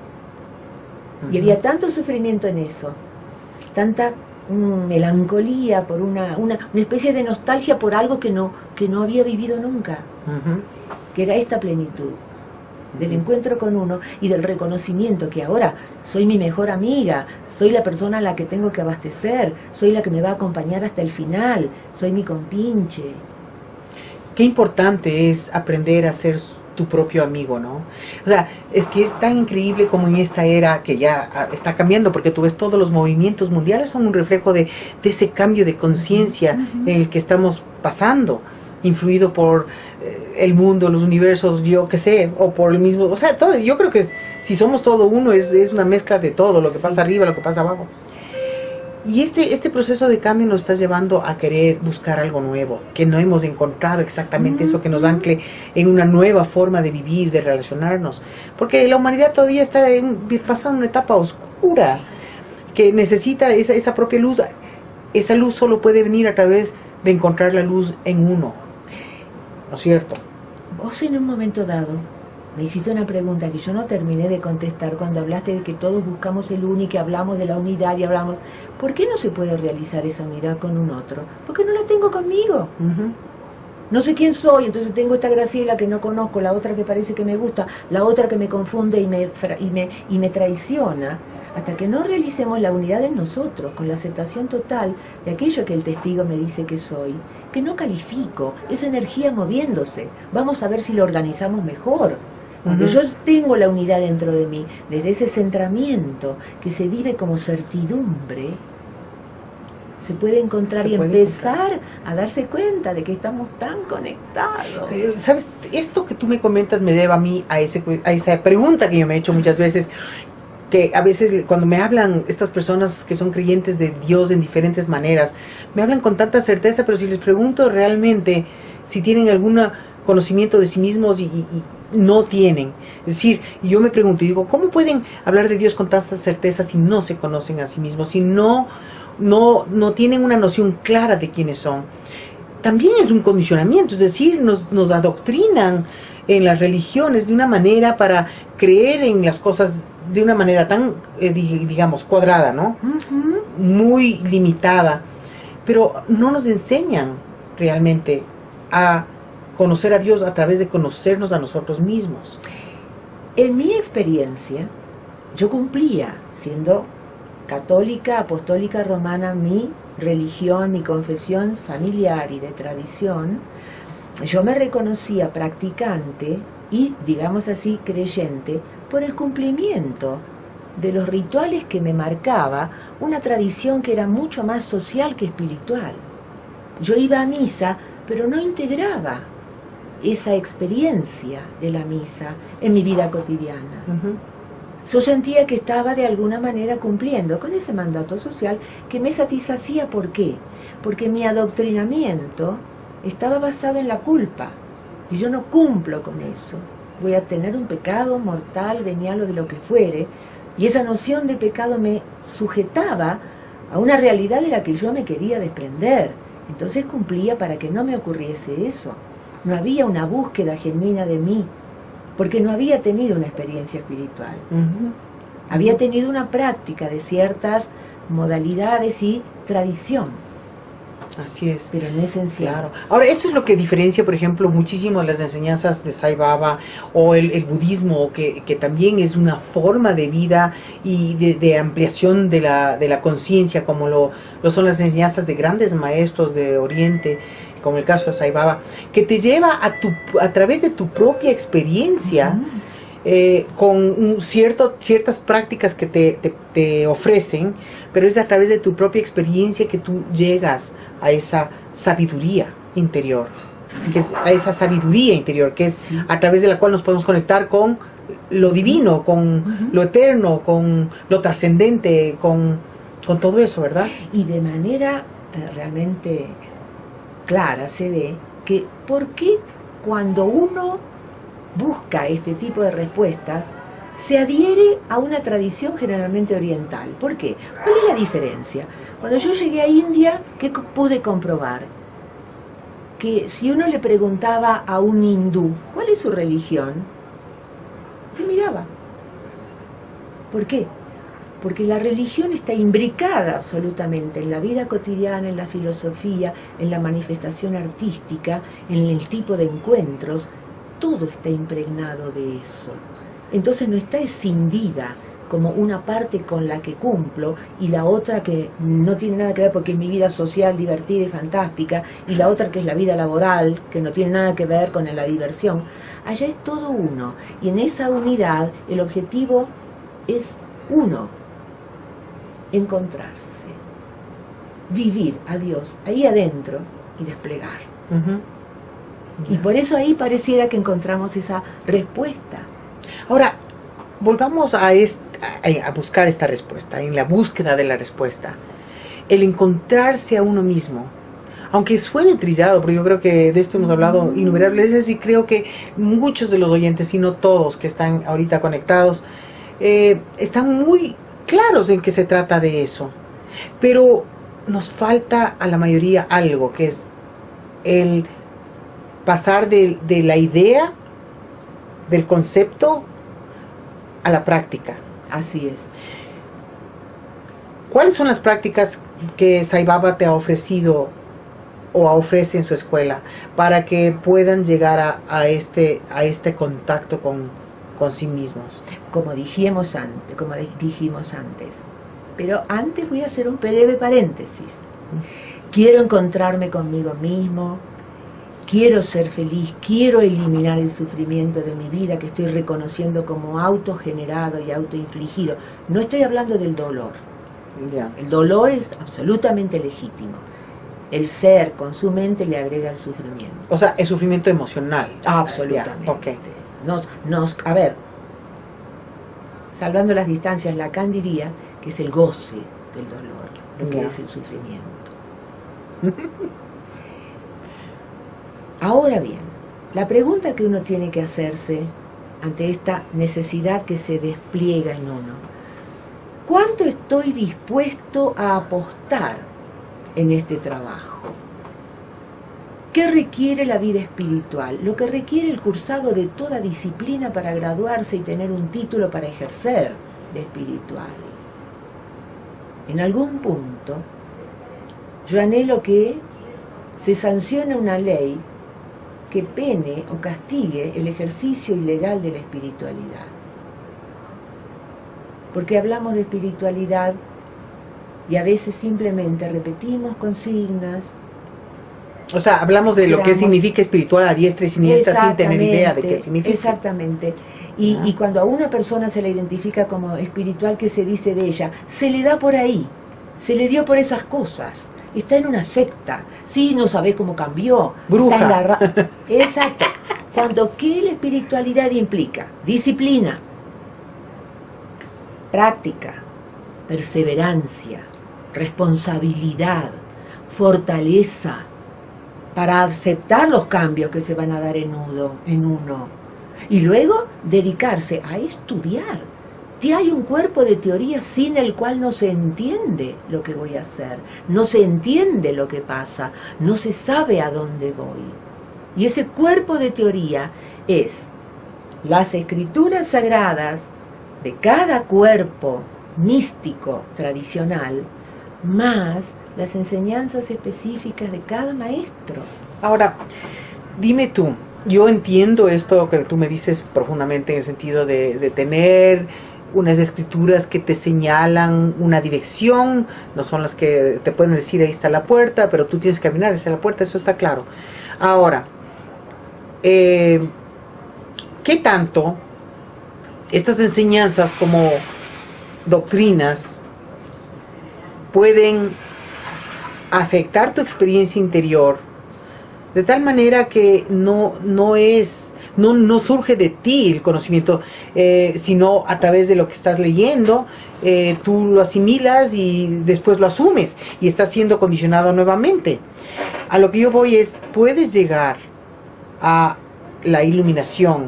Y había tanto sufrimiento en eso, tanta melancolía por una especie de nostalgia por algo que no había vivido nunca, que era esta plenitud del encuentro con uno y del reconocimiento que ahora soy mi mejor amiga, soy la persona a la que tengo que abastecer, soy la que me va a acompañar hasta el final, soy mi compinche.
Qué importante es aprender a ser tu propio amigo, ¿no? O sea, es que es tan increíble como en esta era que ya está cambiando, porque tú ves todos los movimientos mundiales son un reflejo de ese cambio de conciencia en el que estamos pasando, influido por el mundo, los universos, yo qué sé, o por el mismo, o sea, todo. Yo creo que si somos todo uno, es una mezcla de todo, lo que pasa arriba, lo que pasa abajo. Y este proceso de cambio nos está llevando a querer buscar algo nuevo, que no hemos encontrado exactamente eso que nos ancle en una nueva forma de vivir, de relacionarnos. Porque la humanidad todavía está pasando una etapa oscura, que necesita esa propia luz. Esa luz solo puede venir a través de encontrar la luz en uno, ¿no es cierto?
Vos en un momento dado me hiciste una pregunta que yo no terminé de contestar cuando hablaste de que todos buscamos el uno y que hablamos de la unidad y hablamos. ¿Por qué no se puede realizar esa unidad con un otro? Porque no la tengo conmigo. No sé quién soy, entonces tengo esta Graciela que no conozco, la otra que parece que me gusta, la otra que me confunde y me traiciona. Hasta que no realicemos la unidad en nosotros, con la aceptación total de aquello que el testigo me dice que soy, que no califico, esa energía moviéndose. Vamos a ver si lo organizamos mejor. Cuando yo tengo la unidad dentro de mí, desde ese centramiento que se vive como certidumbre, se puede encontrar empezar a darse cuenta de que estamos tan conectados.
¿Sabes? Esto que tú me comentas me lleva a mí a esa pregunta que yo me he hecho muchas veces, que a veces cuando me hablan estas personas que son creyentes de Dios en diferentes maneras, me hablan con tanta certeza, pero si les pregunto realmente si tienen algún conocimiento de sí mismos y no tienen. Es decir, yo me pregunto y digo, ¿cómo pueden hablar de Dios con tanta certeza si no se conocen a sí mismos, si no tienen una noción clara de quiénes son? También es un condicionamiento, es decir, nos adoctrinan en las religiones de una manera para creer en las cosas de una manera tan, digamos, cuadrada, ¿no? Muy limitada, pero no nos enseñan realmente a conocer a Dios a través de conocernos a nosotros mismos.
En mi experiencia, yo cumplía, siendo católica, apostólica romana, mi religión, mi confesión familiar y de tradición, yo me reconocía practicante y, digamos así, creyente por el cumplimiento de los rituales que me marcaba una tradición que era mucho más social que espiritual. Yo iba a misa, pero no integraba esa experiencia de la misa en mi vida cotidiana. Yo sentía que estaba de alguna manera cumpliendo con ese mandato social que me satisfacía. ¿Por qué? Porque mi adoctrinamiento estaba basado en la culpa. Si yo no cumplo con eso, voy a tener un pecado mortal, venial o de lo que fuere, y esa noción de pecado me sujetaba a una realidad de la que yo me quería desprender. Entonces cumplía para que no me ocurriese eso. No había una búsqueda genuina de mí, porque no había tenido una experiencia espiritual. Había tenido una práctica de ciertas modalidades y tradición.
Así es.
Pero no esencial.
Claro. Ahora, eso es lo que diferencia, por ejemplo, muchísimo las enseñanzas de Sai Baba o el budismo, que también es una forma de vida y de ampliación de la conciencia, como lo son las enseñanzas de grandes maestros de Oriente, como el caso de Sai Baba, que te lleva a través de tu propia experiencia, con ciertas prácticas que te ofrecen, pero es a través de tu propia experiencia que tú llegas a esa sabiduría interior, que es a través de la cual nos podemos conectar con lo divino, con lo eterno, con lo trascendente, con todo eso, ¿verdad?
Y de manera realmente clara se ve que ¿por qué cuando uno busca este tipo de respuestas se adhiere a una tradición generalmente oriental? ¿Por qué? ¿Cuál es la diferencia? Cuando yo llegué a India, ¿qué pude comprobar? Que si uno le preguntaba a un hindú, ¿cuál es su religión?, te miraba. ¿Por qué? Porque la religión está imbricada absolutamente en la vida cotidiana, en la filosofía, en la manifestación artística, en el tipo de encuentros. Todo está impregnado de eso. Entonces no está escindida como una parte con la que cumplo y la otra que no tiene nada que ver porque es mi vida social divertida y fantástica, y la otra que es la vida laboral, que no tiene nada que ver con la diversión. Allá es todo uno, y en esa unidad el objetivo es uno: encontrarse, vivir a Dios ahí adentro y desplegar. Y por eso ahí pareciera que encontramos esa respuesta.
Ahora, volvamos a buscar esta respuesta, en la búsqueda de la respuesta. El encontrarse a uno mismo, aunque suene trillado, pero yo creo que de esto hemos hablado innumerables veces y creo que muchos de los oyentes, si no todos que están ahorita conectados, están muy claros en que se trata de eso. Pero nos falta a la mayoría algo, que es el pasar de la idea, del concepto, a la práctica.
Así es.
¿Cuáles son las prácticas que Sai Baba te ha ofrecido o ofrece en su escuela para que puedan llegar a este contacto con sí mismos?
Como dijimos antes. Pero antes voy a hacer un breve paréntesis. Quiero encontrarme conmigo mismo, quiero ser feliz, quiero eliminar el sufrimiento de mi vida que estoy reconociendo como autogenerado y autoinfligido. No estoy hablando del dolor. El dolor es absolutamente legítimo. El ser con su mente le agrega el sufrimiento.
O sea, el sufrimiento emocional.
Absolutamente.
Okay.
A ver, salvando las distancias, Lacan diría que es el goce del dolor, lo que es el sufrimiento. Ahora bien, la pregunta que uno tiene que hacerse ante esta necesidad que se despliega en uno: ¿cuánto estoy dispuesto a apostar en este trabajo? ¿Qué requiere la vida espiritual? Lo que requiere el cursado de toda disciplina para graduarse y tener un título para ejercer de espiritual. En algún punto, yo anhelo que se sancione una ley que pene o castigue el ejercicio ilegal de la espiritualidad. Porque hablamos de espiritualidad y a veces simplemente repetimos consignas,
O sea, hablamos de lo que
digamos,
significa espiritual a diestra y siniestra sin tener idea de qué significa.
Exactamente. Y cuando a una persona se la identifica como espiritual, ¿qué se dice de ella? Se le da por ahí, se le dio por esas cosas. Está en una secta. Sí, no sabe cómo cambió.
Bruja.
Está engarrado. Exacto. Cuando ¿qué la espiritualidad implica? Disciplina, práctica, perseverancia, responsabilidad, fortaleza, para aceptar los cambios que se van a dar en uno. Y luego dedicarse a estudiar. Hay un cuerpo de teoría sin el cual no se entiende lo que voy a hacer, no se entiende lo que pasa, no se sabe a dónde voy. Y ese cuerpo de teoría es las escrituras sagradas de cada cuerpo místico tradicional, más las enseñanzas específicas de cada maestro.
Ahora, dime tú, yo entiendo esto que tú me dices profundamente en el sentido de tener unas escrituras que te señalan una dirección, no son las que te pueden decir ahí está la puerta, pero tú tienes que caminar hacia la puerta, eso está claro. Ahora, ¿qué tanto estas enseñanzas como doctrinas pueden afectar tu experiencia interior de tal manera que no surge de ti el conocimiento, sino a través de lo que estás leyendo, tú lo asimilas y después lo asumes y estás siendo condicionado nuevamente? A lo que yo voy es, puedes llegar a la iluminación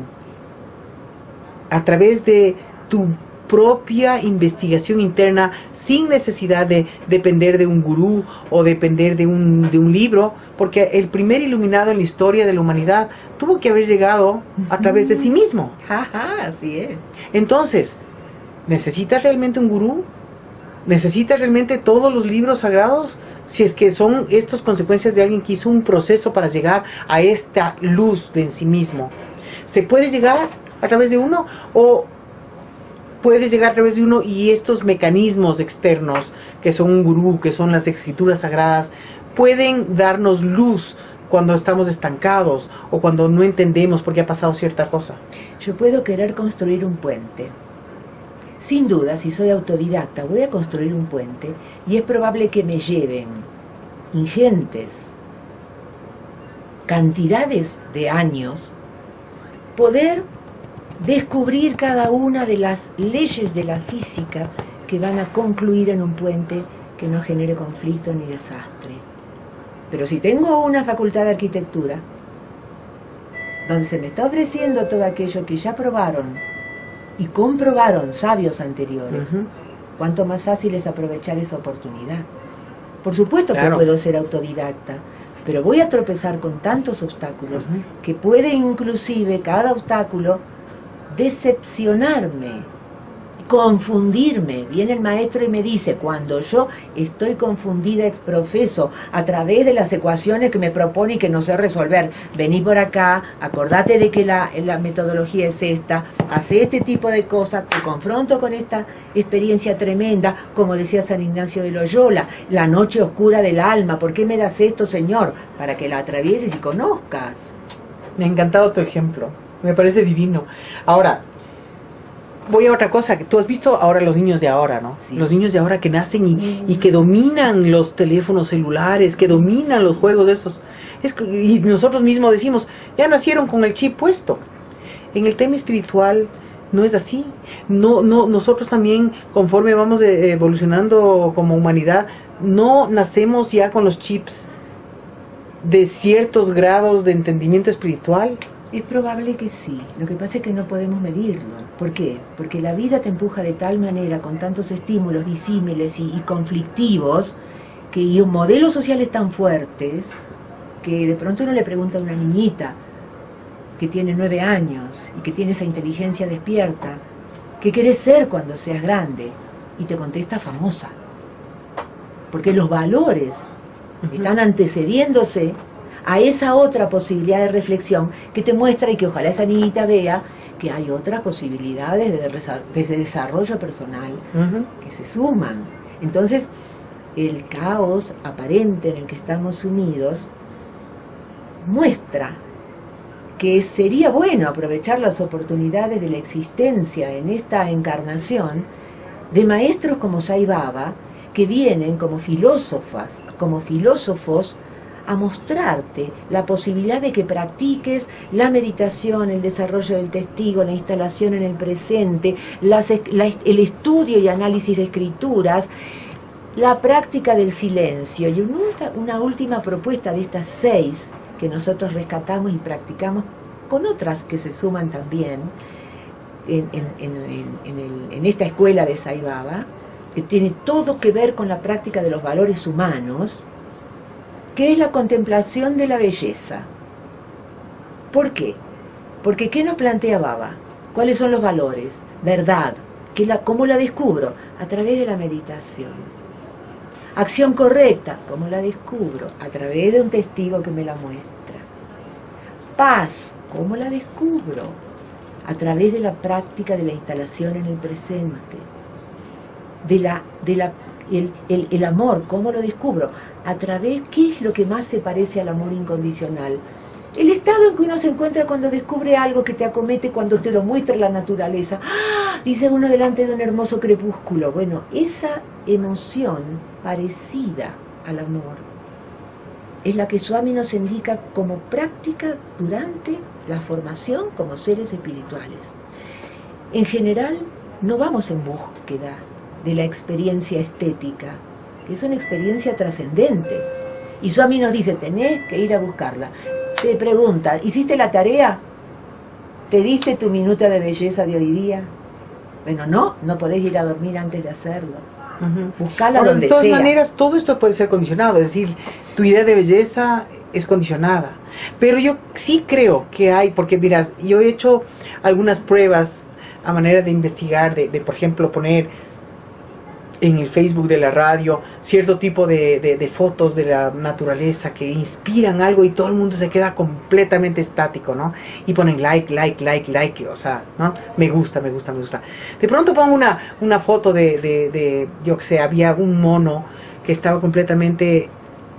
a través de tu propia investigación interna sin necesidad de depender de un gurú o depender de un libro, porque el primer iluminado en la historia de la humanidad tuvo que haber llegado a través de sí mismo.
Así es.
Entonces, ¿necesitas realmente un gurú? ¿Necesitas realmente todos los libros sagrados? Si es que son estas consecuencias de alguien que hizo un proceso para llegar a esta luz de en sí mismo. ¿Se puede llegar a través de uno o puedes llegar a través de uno y estos mecanismos externos que son un gurú, que son las escrituras sagradas, pueden darnos luz cuando estamos estancados o cuando no entendemos por qué ha pasado cierta cosa?
Yo puedo querer construir un puente. Sin duda, si soy autodidacta, voy a construir un puente y es probable que me lleven ingentes cantidades de años poder descubrir cada una de las leyes de la física que van a concluir en un puente que no genere conflicto ni desastre. Pero si tengo una facultad de arquitectura, donde se me está ofreciendo todo aquello que ya probaron y comprobaron sabios anteriores, cuánto más fácil es aprovechar esa oportunidad. Por supuesto que puedo ser autodidacta, pero voy a tropezar con tantos obstáculos que puede inclusive cada obstáculo decepcionarme, confundirme. Viene el maestro y me dice, cuando yo estoy confundida exprofeso a través de las ecuaciones que me propone y que no sé resolver, vení por acá, acordate de que la metodología es esta, hace este tipo de cosas, te confronto con esta experiencia tremenda, como decía San Ignacio de Loyola, la noche oscura del alma. ¿Por qué me das esto, Señor? Para que la atravieses y conozcas.
Me ha encantado tu ejemplo, me parece divino. Ahora, voy a otra cosa, que tú has visto ahora los niños de ahora, ¿no? Sí. Los niños de ahora que nacen y que dominan los teléfonos celulares, que dominan los juegos de estos. Y nosotros mismos decimos, ya nacieron con el chip puesto. En el tema espiritual no es así. Nosotros también, conforme vamos evolucionando como humanidad, no nacemos ya con los chips de ciertos grados de entendimiento espiritual.
Es probable que sí, lo que pasa es que no podemos medirlo. ¿Por qué? Porque la vida te empuja de tal manera, con tantos estímulos disímiles y conflictivos, y modelos sociales tan fuertes, que de pronto uno le pregunta a una niñita que tiene 9 años y que tiene esa inteligencia despierta, ¿qué querés ser cuando seas grande? Y te contesta famosa. Porque los valores están antecediéndose a esa otra posibilidad de reflexión que te muestra y que ojalá esa niñita vea que hay otras posibilidades de desarrollo personal que se suman. Entonces, el caos aparente en el que estamos sumidos muestra que sería bueno aprovechar las oportunidades de la existencia en esta encarnación de maestros como Sai Baba, que vienen como filósofos a mostrarte la posibilidad de que practiques la meditación, el desarrollo del testigo, la instalación en el presente, el estudio y análisis de escrituras, la práctica del silencio. Y una última propuesta de estas 6 que nosotros rescatamos y practicamos con otras que se suman también en esta escuela de Sai Baba, que tiene todo que ver con la práctica de los valores humanos, que es la contemplación de la belleza. ¿Por qué? Porque ¿qué nos plantea Baba? ¿Cuáles son los valores? Verdad. ¿Cómo la descubro? A través de la meditación. Acción correcta. ¿Cómo la descubro? A través de un testigo que me la muestra. Paz. ¿Cómo la descubro? A través de la práctica de la instalación en el presente. El amor, ¿cómo lo descubro? A través, ¿qué es lo que más se parece al amor incondicional? El estado en que uno se encuentra cuando descubre algo que te acomete, cuando te lo muestra la naturaleza. ¡Ah! Dice uno delante de un hermoso crepúsculo. Bueno, esa emoción parecida al amor es la que Swami nos indica como práctica durante la formación como seres espirituales. En general, no vamos en búsqueda de la experiencia estética, que es una experiencia trascendente. Y Swami nos dice, tenés que ir a buscarla. Te pregunta, ¿hiciste la tarea? ¿Te diste tu minuta de belleza de hoy día? Bueno, no podés ir a dormir antes de hacerlo. Buscala donde sea.
De todas maneras, todo esto puede ser condicionado, es decir, tu idea de belleza es condicionada. Pero yo sí creo que hay, porque mirás, yo he hecho algunas pruebas a manera de investigar, de por ejemplo, poner en el Facebook de la radio cierto tipo de fotos de la naturaleza que inspiran algo y todo el mundo se queda completamente estático, ¿no? Y ponen like, o sea, ¿no? Me gusta. De pronto pongo una foto yo que sé, había un mono que estaba completamente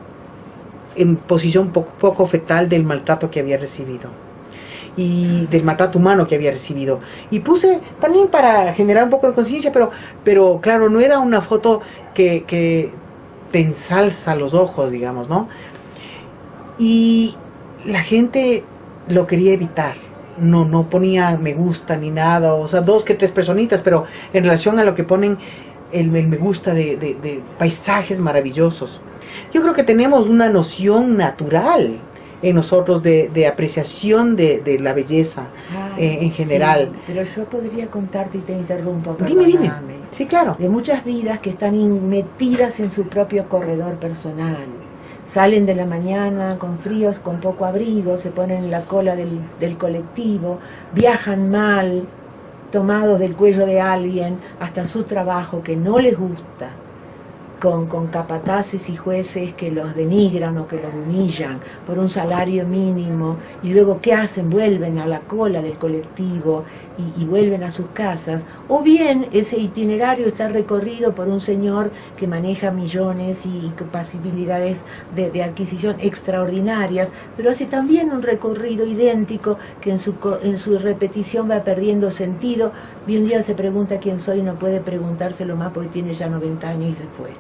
en posición poco fetal del maltrato que había recibido y del maltrato humano que había recibido, y puse también para generar un poco de conciencia, pero claro, no era una foto que te ensalza los ojos, digamos, ¿no? Y la gente lo quería evitar, no ponía me gusta ni nada, o sea, 2 que 3 personitas, pero en relación a lo que ponen el me gusta de paisajes maravillosos. Yo creo que tenemos una noción natural en nosotros de apreciación de la belleza en general.
Sí, pero yo podría contarte, y te interrumpo,
dime. Sí, claro.
De muchas vidas que están metidas en su propio corredor personal. Salen de la mañana con fríos, con poco abrigo, se ponen en la cola del colectivo, viajan mal, tomados del cuello de alguien, hasta su trabajo que no les gusta, con capataces y jueces que los denigran o que los humillan por un salario mínimo, y luego ¿qué hacen? Vuelven a la cola del colectivo y vuelven a sus casas. O bien ese itinerario está recorrido por un señor que maneja millones y posibilidades de adquisición extraordinarias, pero hace también un recorrido idéntico que en su repetición va perdiendo sentido, y un día se pregunta quién soy y no puede preguntárselo más porque tiene ya 90 años y se fue.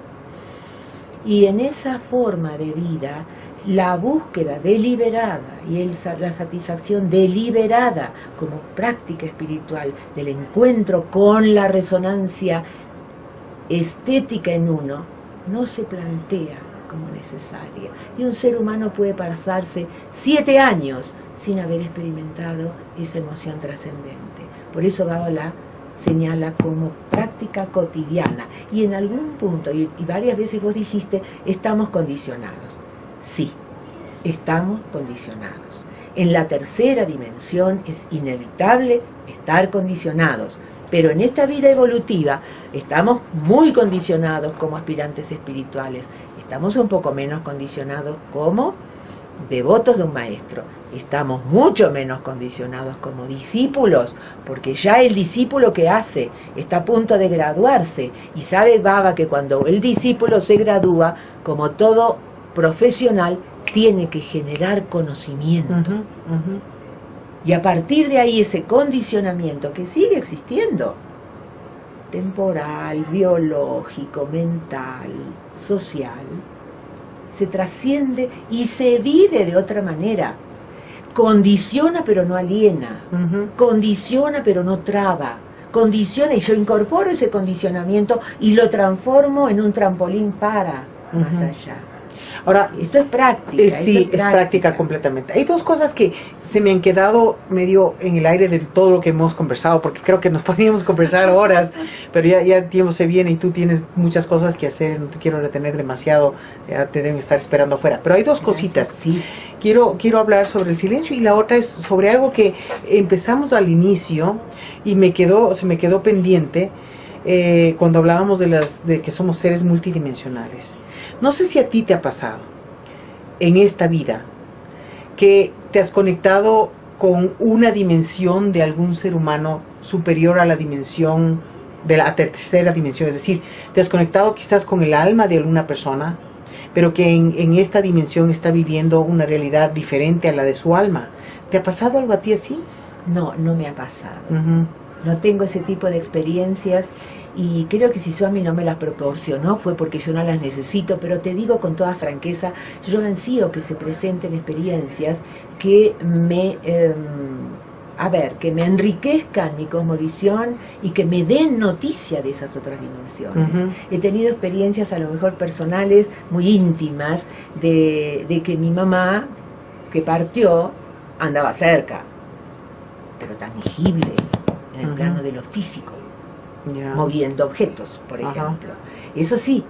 Y en esa forma de vida, la búsqueda deliberada y la satisfacción deliberada como práctica espiritual del encuentro con la resonancia estética en uno, no se plantea como necesaria. Y un ser humano puede pasarse 7 años sin haber experimentado esa emoción trascendente. Por eso Baba la señala como práctica cotidiana, y en algún punto, y varias veces vos dijiste, estamos condicionados. Sí, estamos condicionados. En la tercera dimensión es inevitable estar condicionados, pero en esta vida evolutiva estamos muy condicionados como aspirantes espirituales, estamos un poco menos condicionados como devotos de un maestro, estamos mucho menos condicionados como discípulos, porque ya el discípulo que hace está a punto de graduarse, y sabe Baba que cuando el discípulo se gradúa, como todo profesional, tiene que generar conocimiento.
Ujú, ujú.
Y a partir de ahí ese condicionamiento que sigue existiendo, temporal, biológico, mental, social, se trasciende y se vive de otra manera. Condiciona pero no aliena,
Ujú.
condiciona pero no traba, condiciona y yo incorporo ese condicionamiento y lo transformo en un trampolín para más
Ujú.
allá.
Ahora,
Esto es práctica.
sí, es práctica completamente. Hay dos cosas que se me han quedado medio en el aire de todo lo que hemos conversado, porque creo que nos podríamos conversar horas, pero ya el tiempo se viene y tú tienes muchas cosas que hacer, no te quiero retener demasiado, ya te deben estar esperando afuera. Pero hay dos cositas.
Sí.
Quiero hablar sobre el silencio y la otra es sobre algo que empezamos al inicio y se me quedó pendiente cuando hablábamos de que somos seres multidimensionales. No sé si a ti te ha pasado en esta vida que te has conectado con una dimensión de algún ser humano superior a la dimensión de la tercera dimensión, es decir, te has conectado quizás con el alma de alguna persona, pero que en esta dimensión está viviendo una realidad diferente a la de su alma. ¿Te ha pasado algo a ti así?
No, no me ha pasado.
Uh-huh.
No tengo ese tipo de experiencias y creo que si Swami no me las proporcionó fue porque yo no las necesito, pero te digo con toda franqueza, yo ansío que se presenten experiencias que que me enriquezcan mi cosmovisión y que me den noticia de esas otras dimensiones.
Uh-huh.
He tenido experiencias a lo mejor personales muy íntimas de que mi mamá, que partió, andaba cerca, pero tangibles en el plano de lo físico, moviendo objetos, por ejemplo. Eso sí.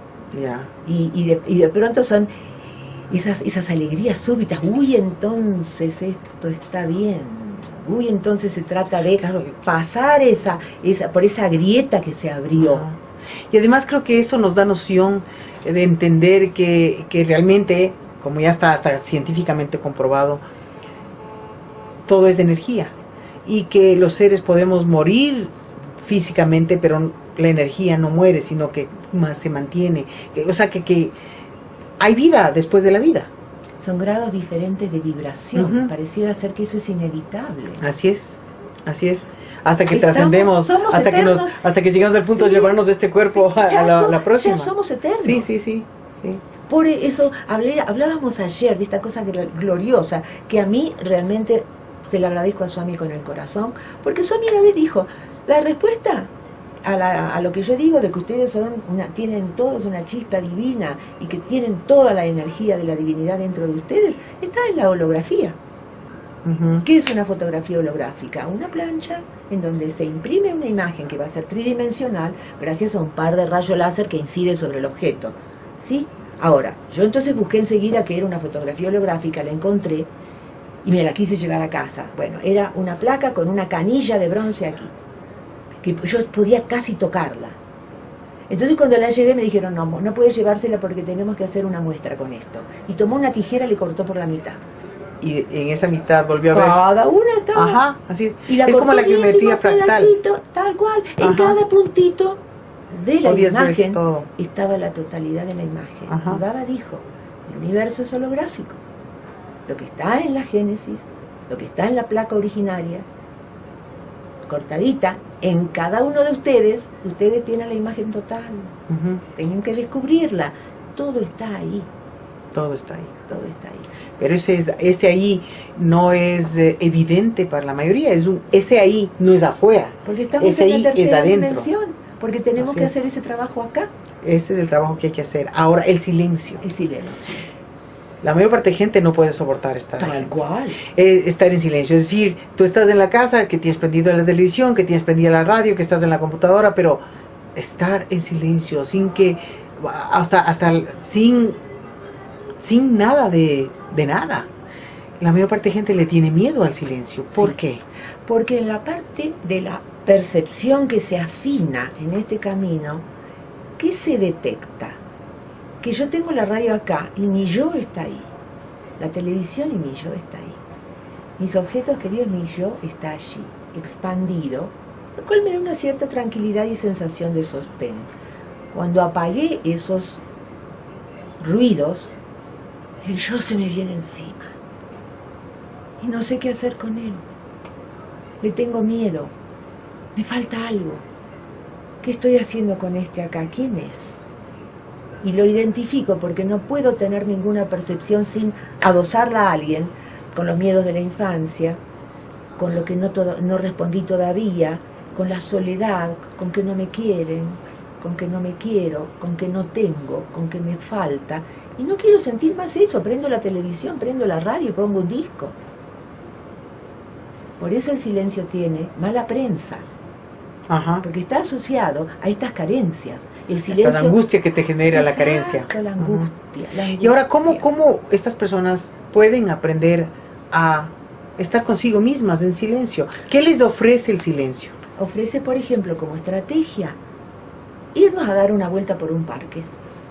Y de pronto son esas alegrías súbitas. Uy, entonces esto está bien. Uy, entonces se trata de pasar por esa grieta que se abrió.
Y además creo que eso nos da noción de entender que realmente, como ya está hasta científicamente comprobado, todo es energía. Y que los seres podemos morir físicamente, pero la energía no muere, sino que más se mantiene. O sea, que hay vida después de la vida.
Son grados diferentes de vibración. Pareciera ser que eso es inevitable.
Así es. Hasta que trascendemos, hasta que llegamos al punto de llevarnos de este cuerpo a la próxima.
Ya somos eternos.
Sí.
Por eso hablábamos ayer de esta cosa gloriosa, que a mí realmente se le agradezco a Swami con el corazón, porque Swami una vez dijo, la respuesta a lo que yo digo de que ustedes tienen todos una chispa divina y que tienen toda la energía de la divinidad dentro de ustedes, está en la holografía. ¿Qué es una fotografía holográfica? Una plancha en donde se imprime una imagen que va a ser tridimensional gracias a un par de rayos láser que incide sobre el objeto. ¿Sí? Ahora, yo entonces busqué enseguida que era una fotografía holográfica, la encontré y me la quise llevar a casa. Bueno, era una placa con una canilla de bronce aquí, que yo podía casi tocarla. Entonces cuando la llevé me dijeron, no puedes llevársela porque tenemos que hacer una muestra con esto. Y tomó una tijera y le cortó por la mitad.
Y en esa mitad volvió a ver.
Cada una estaba.
Ajá, así es.
Y la
es como la geometría fractal.
Tal cual. En cada puntito de la
Podías
imagen
ver todo.
estaba la totalidad de la imagen.
Ajá.
Y Baba dijo, el universo es holográfico. Lo que está en la Génesis, lo que está en la placa originaria, cortadita, en cada uno de ustedes tienen la imagen total. Tienen que descubrirla. Todo está ahí.
Todo está ahí.
Todo está ahí.
Pero ese ahí no es evidente para la mayoría. Ese ahí no es afuera.
Porque estamos
ese
en la
ahí
tercera
es adentro.
dimensión. Porque tenemos
Así
que
es.
hacer ese trabajo acá.
Ese es el trabajo que hay que hacer. Ahora, el silencio.
El silencio.
La mayor parte de gente no puede soportar estar
estar
en silencio. Es decir, tú estás en la casa, que tienes prendida la televisión, que tienes prendida la radio, que estás en la computadora, pero estar en silencio, sin que sin nada de nada. La mayor parte de gente le tiene miedo al silencio. ¿Por qué?
Porque en la parte de la percepción que se afina en este camino, ¿qué se detecta? Que yo tengo la radio acá y mi yo está ahí, la televisión y mi yo está ahí, mis objetos queridos, mi yo está allí, expandido, lo cual me da una cierta tranquilidad y sensación de sostén. Cuando apagué esos ruidos, el yo se me viene encima. Y no sé qué hacer con él. Le tengo miedo. Me falta algo. ¿Qué estoy haciendo con este acá? ¿Quién es? Y lo identifico porque no puedo tener ninguna percepción sin adosarla a alguien, con los miedos de la infancia, con lo que no respondí todavía, con la soledad, con que no me quieren, con que no me quiero, con que no tengo, con que me falta. Y no quiero sentir más eso. Prendo la televisión, prendo la radio y pongo un disco. Por eso el silencio tiene mala prensa.
Ajá.
Porque está asociado a estas carencias. El silencio...
Esta angustia que te genera.
Exacto,
la carencia.
La angustia, la angustia.
Y ahora, ¿cómo estas personas pueden aprender a estar consigo mismas en silencio? ¿Qué les ofrece el silencio?
Ofrece, por ejemplo, como estrategia, irnos a dar una vuelta por un parque.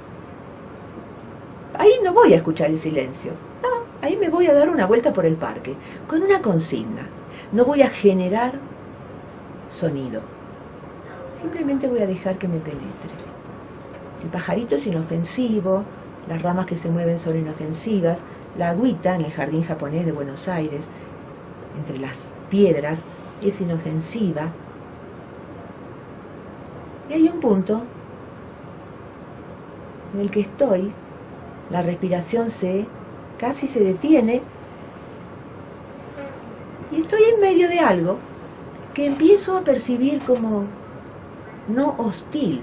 Ahí no voy a escuchar el silencio. No, ahí me voy a dar una vuelta por el parque, con una consigna. No voy a generar sonido. Simplemente voy a dejar que me penetre. El pajarito es inofensivo, las ramas que se mueven son inofensivas, la agüita en el jardín japonés de Buenos Aires, entre las piedras, es inofensiva. Y hay un punto en el que estoy, la respiración casi se detiene, y estoy en medio de algo que empiezo a percibir como no hostil,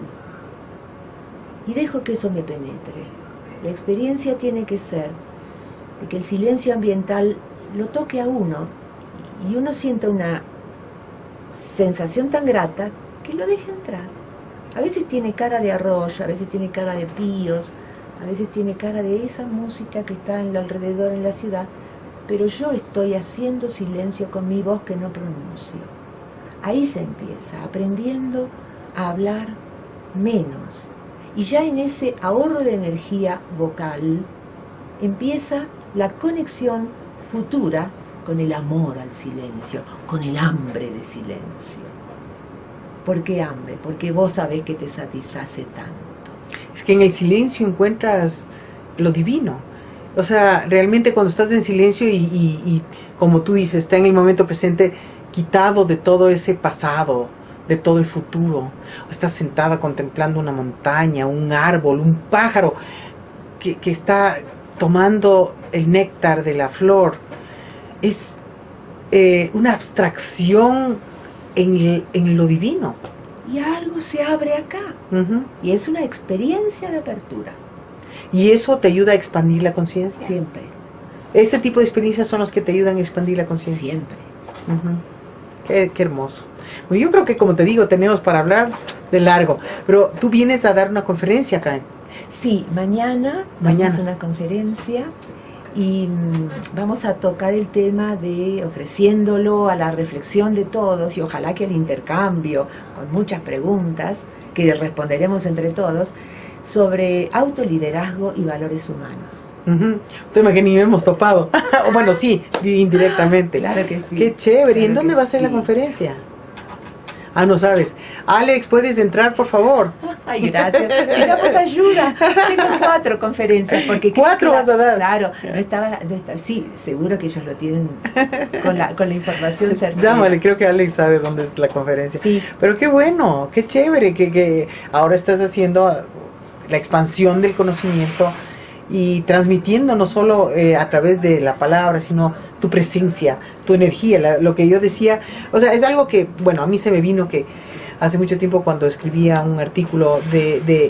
y dejo que eso me penetre. La experiencia tiene que ser de que el silencio ambiental lo toque a uno, y uno sienta una sensación tan grata que lo deje entrar. A veces tiene cara de arroyo, a veces tiene cara de píos, a veces tiene cara de esa música que está en lo alrededor en la ciudad, pero yo estoy haciendo silencio con mi voz que no pronuncio. Ahí se empieza, aprendiendo a hablar menos. Y ya en ese ahorro de energía vocal empieza la conexión futura con el amor al silencio, con el hambre de silencio. ¿Por qué hambre? Porque vos sabés que te satisface tanto.
Es que en el silencio encuentras lo divino. O sea, realmente cuando estás en silencio y como tú dices, está en el momento presente, quitado de todo ese pasado, de todo el futuro. Estás sentada contemplando una montaña, un árbol, un pájaro que está tomando el néctar de la flor. Es una abstracción en lo divino.
Y algo se abre acá. Y es una experiencia de apertura.
¿Y eso te ayuda a expandir la conciencia?
Siempre.
Ese tipo de experiencias son las que te ayudan a expandir la conciencia.
Siempre.
Qué hermoso. Bueno, yo creo que, como te digo, tenemos para hablar de largo. Pero tú vienes a dar una conferencia acá.
Sí, mañana. Vamos a una conferencia y vamos a tocar el tema de ofreciéndolo a la reflexión de todos y ojalá que el intercambio, con muchas preguntas que responderemos entre todos, sobre autoliderazgo y valores humanos.
Tema que ni hemos topado. Bueno, sí, indirectamente.
Claro que sí.
Qué chévere.
Claro.
¿Y en dónde va a ser la conferencia? Ah, no sabes. Alex, ¿puedes entrar, por favor?
Ay, gracias. Pidamos ayuda. Tengo 4 conferencias. Porque
4 vas a dar.
Claro, no estaba, sí, seguro que ellos lo tienen con la información certera.
Llámale, creo que Alex sabe dónde es la conferencia.
Sí.
Pero qué bueno, qué chévere que ahora estás haciendo la expansión del conocimiento y transmitiendo no solo a través de la palabra, sino tu presencia, tu energía, lo que yo decía. O sea, es algo que, bueno, a mí se me vino que hace mucho tiempo cuando escribía un artículo de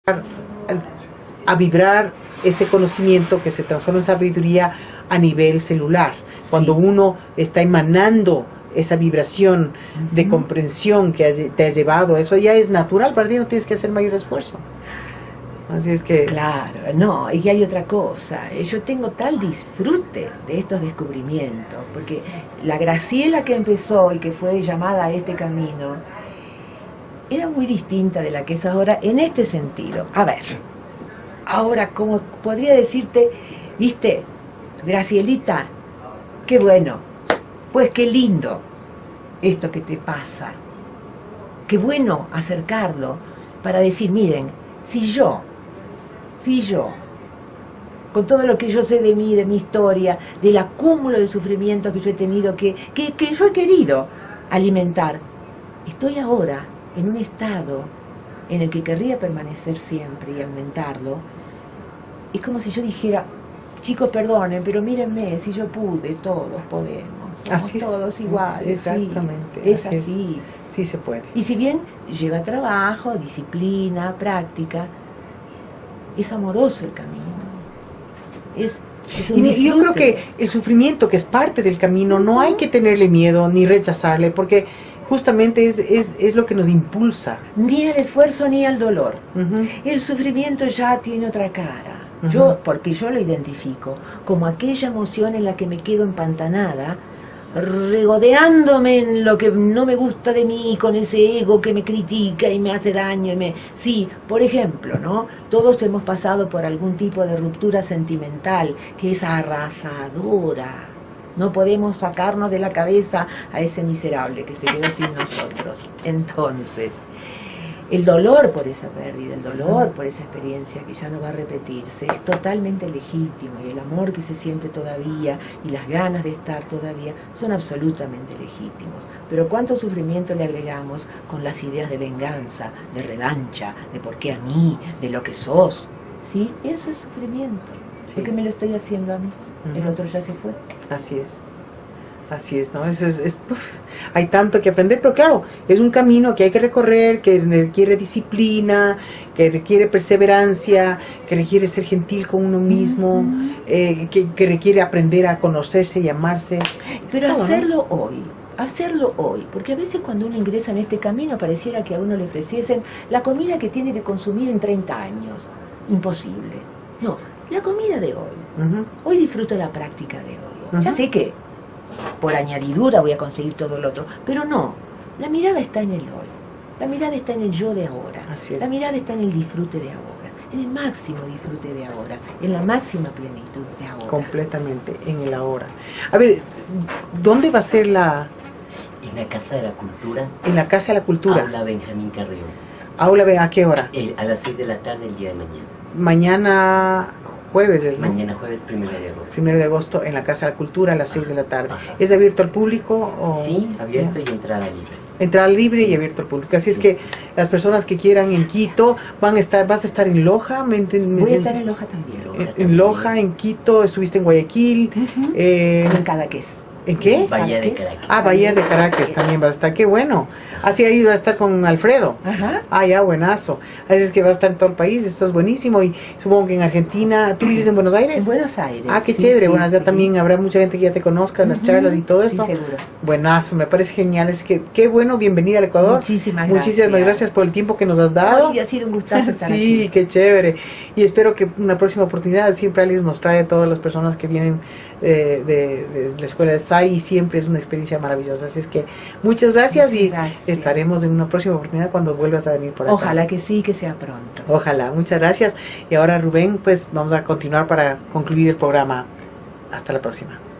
a vibrar ese conocimiento que se transforma en sabiduría a nivel celular. Cuando uno está emanando esa vibración de comprensión que te has llevado, eso ya es natural para ti, no tienes que hacer mayor esfuerzo. Así es que...
Claro, no, y hay otra cosa. Yo tengo tal disfrute de estos descubrimientos, porque la Graciela que empezó y que fue llamada a este camino, era muy distinta de la que es ahora en este sentido. A ver, ahora, como podría decirte, viste, Gracielita, qué bueno, pues qué lindo esto que te pasa. Qué bueno acercarlo para decir, miren, si yo con todo lo que yo sé de mí, de mi historia, del acúmulo de sufrimiento que yo he tenido, que yo he querido alimentar, estoy ahora en un estado en el que querría permanecer siempre y aumentarlo. Es como si yo dijera, chicos, perdonen, pero mírenme, si yo pude, todos podemos, somos
Así es,
todos iguales.
exactamente,
Sí, es
así es.
así.
Sí se puede.
Y si bien lleva trabajo, disciplina, práctica, es amoroso el camino. Es un
Y yo creo
disfrute.
que el sufrimiento, que es parte del camino, no hay que tenerle miedo ni rechazarle, porque justamente es lo que nos impulsa.
Ni al esfuerzo ni al dolor.
Ujú.
El sufrimiento ya tiene otra cara.
Ujú.
Porque yo lo identifico como aquella emoción en la que me quedo empantanada, regodeándome en lo que no me gusta de mí, con ese ego que me critica y me hace daño. Sí, por ejemplo, ¿no? Todos hemos pasado por algún tipo de ruptura sentimental que es arrasadora. No podemos sacarnos de la cabeza a ese miserable que se quedó sin nosotros. Entonces, el dolor por esa pérdida, el dolor por esa experiencia que ya no va a repetirse, es totalmente legítimo, y el amor que se siente todavía y las ganas de estar todavía son absolutamente legítimos. Pero cuánto sufrimiento le agregamos con las ideas de venganza, de revancha, de por qué a mí, de lo que sos. ¿Sí? Eso es sufrimiento,
Sí.
porque me lo estoy haciendo a mí. El
Ujú.
otro ya se fue.
Así es, ¿no? Eso hay tanto que aprender, pero claro, es un camino que hay que recorrer, que requiere disciplina, que requiere perseverancia, que requiere ser gentil con uno mismo, que requiere aprender a conocerse y amarse.
Pero
Todo, ¿no?
hacerlo hoy, porque a veces cuando uno ingresa en este camino pareciera que a uno le ofreciesen la comida que tiene que consumir en 30 años. Imposible. No, la comida de hoy.
Ujú.
Hoy disfruto la práctica de hoy. Ya
Ujú.
sé que por añadidura voy a conseguir todo lo otro, pero no, la mirada está en el hoy, la mirada está en el yo de ahora,
Así es.
la mirada está en el disfrute de ahora, en el máximo disfrute de ahora, en la máxima plenitud de ahora.
Completamente, en el ahora. A ver, ¿dónde va a ser
En la Casa de la Cultura,
en la Casa de la Cultura?
Aula Benjamín Carrión.
¿A qué hora?
A las 6 de la tarde el día de mañana.
Mañana jueves, ¿no?
Mañana jueves 1 de agosto.
1 de agosto en la Casa de la Cultura a las 6 de la tarde.
Ajá.
¿Es abierto al público? O
Sí, abierto y entrada libre.
entrada libre
Sí.
y abierto al público? Así es
Sí.
que las personas que quieran en Quito vas a estar en Loja.
Voy a estar en Loja también.
En Loja, en Quito, estuviste en Guayaquil.
En Cadaqués.
¿En qué?
Bahía de
Caracas.
Caracas.
Bahía de Caracas también va a estar. Qué bueno. Así ahí va a estar con Alfredo.
Ajá.
Ya, buenazo. Así es que va a estar en todo el país, esto es buenísimo. Y supongo que en Argentina, ¿tú vives en Buenos Aires?
En Buenos Aires.
Qué
sí,
chévere.
sí,
Bueno, ya
sí.
también habrá mucha gente que ya te conozca en las charlas y todo esto.
Sí, seguro.
Buenazo, me parece genial. Es que qué bueno, bienvenida al Ecuador.
Muchísimas gracias.
Muchísimas gracias por el tiempo que nos has dado.
Ay, ha sido un gustazo estar
Sí,
aquí.
qué chévere. Y espero que una próxima oportunidad, siempre Alex nos trae a todas las personas que vienen de la escuela de SAI, y siempre es una experiencia maravillosa. Así es que muchas gracias.
Muchas
Y
gracias.
estaremos en una próxima oportunidad cuando vuelvas a venir por acá.
Ojalá que sí, que sea pronto.
Ojalá, muchas gracias. Y ahora Rubén, pues vamos a continuar para concluir el programa. Hasta la próxima.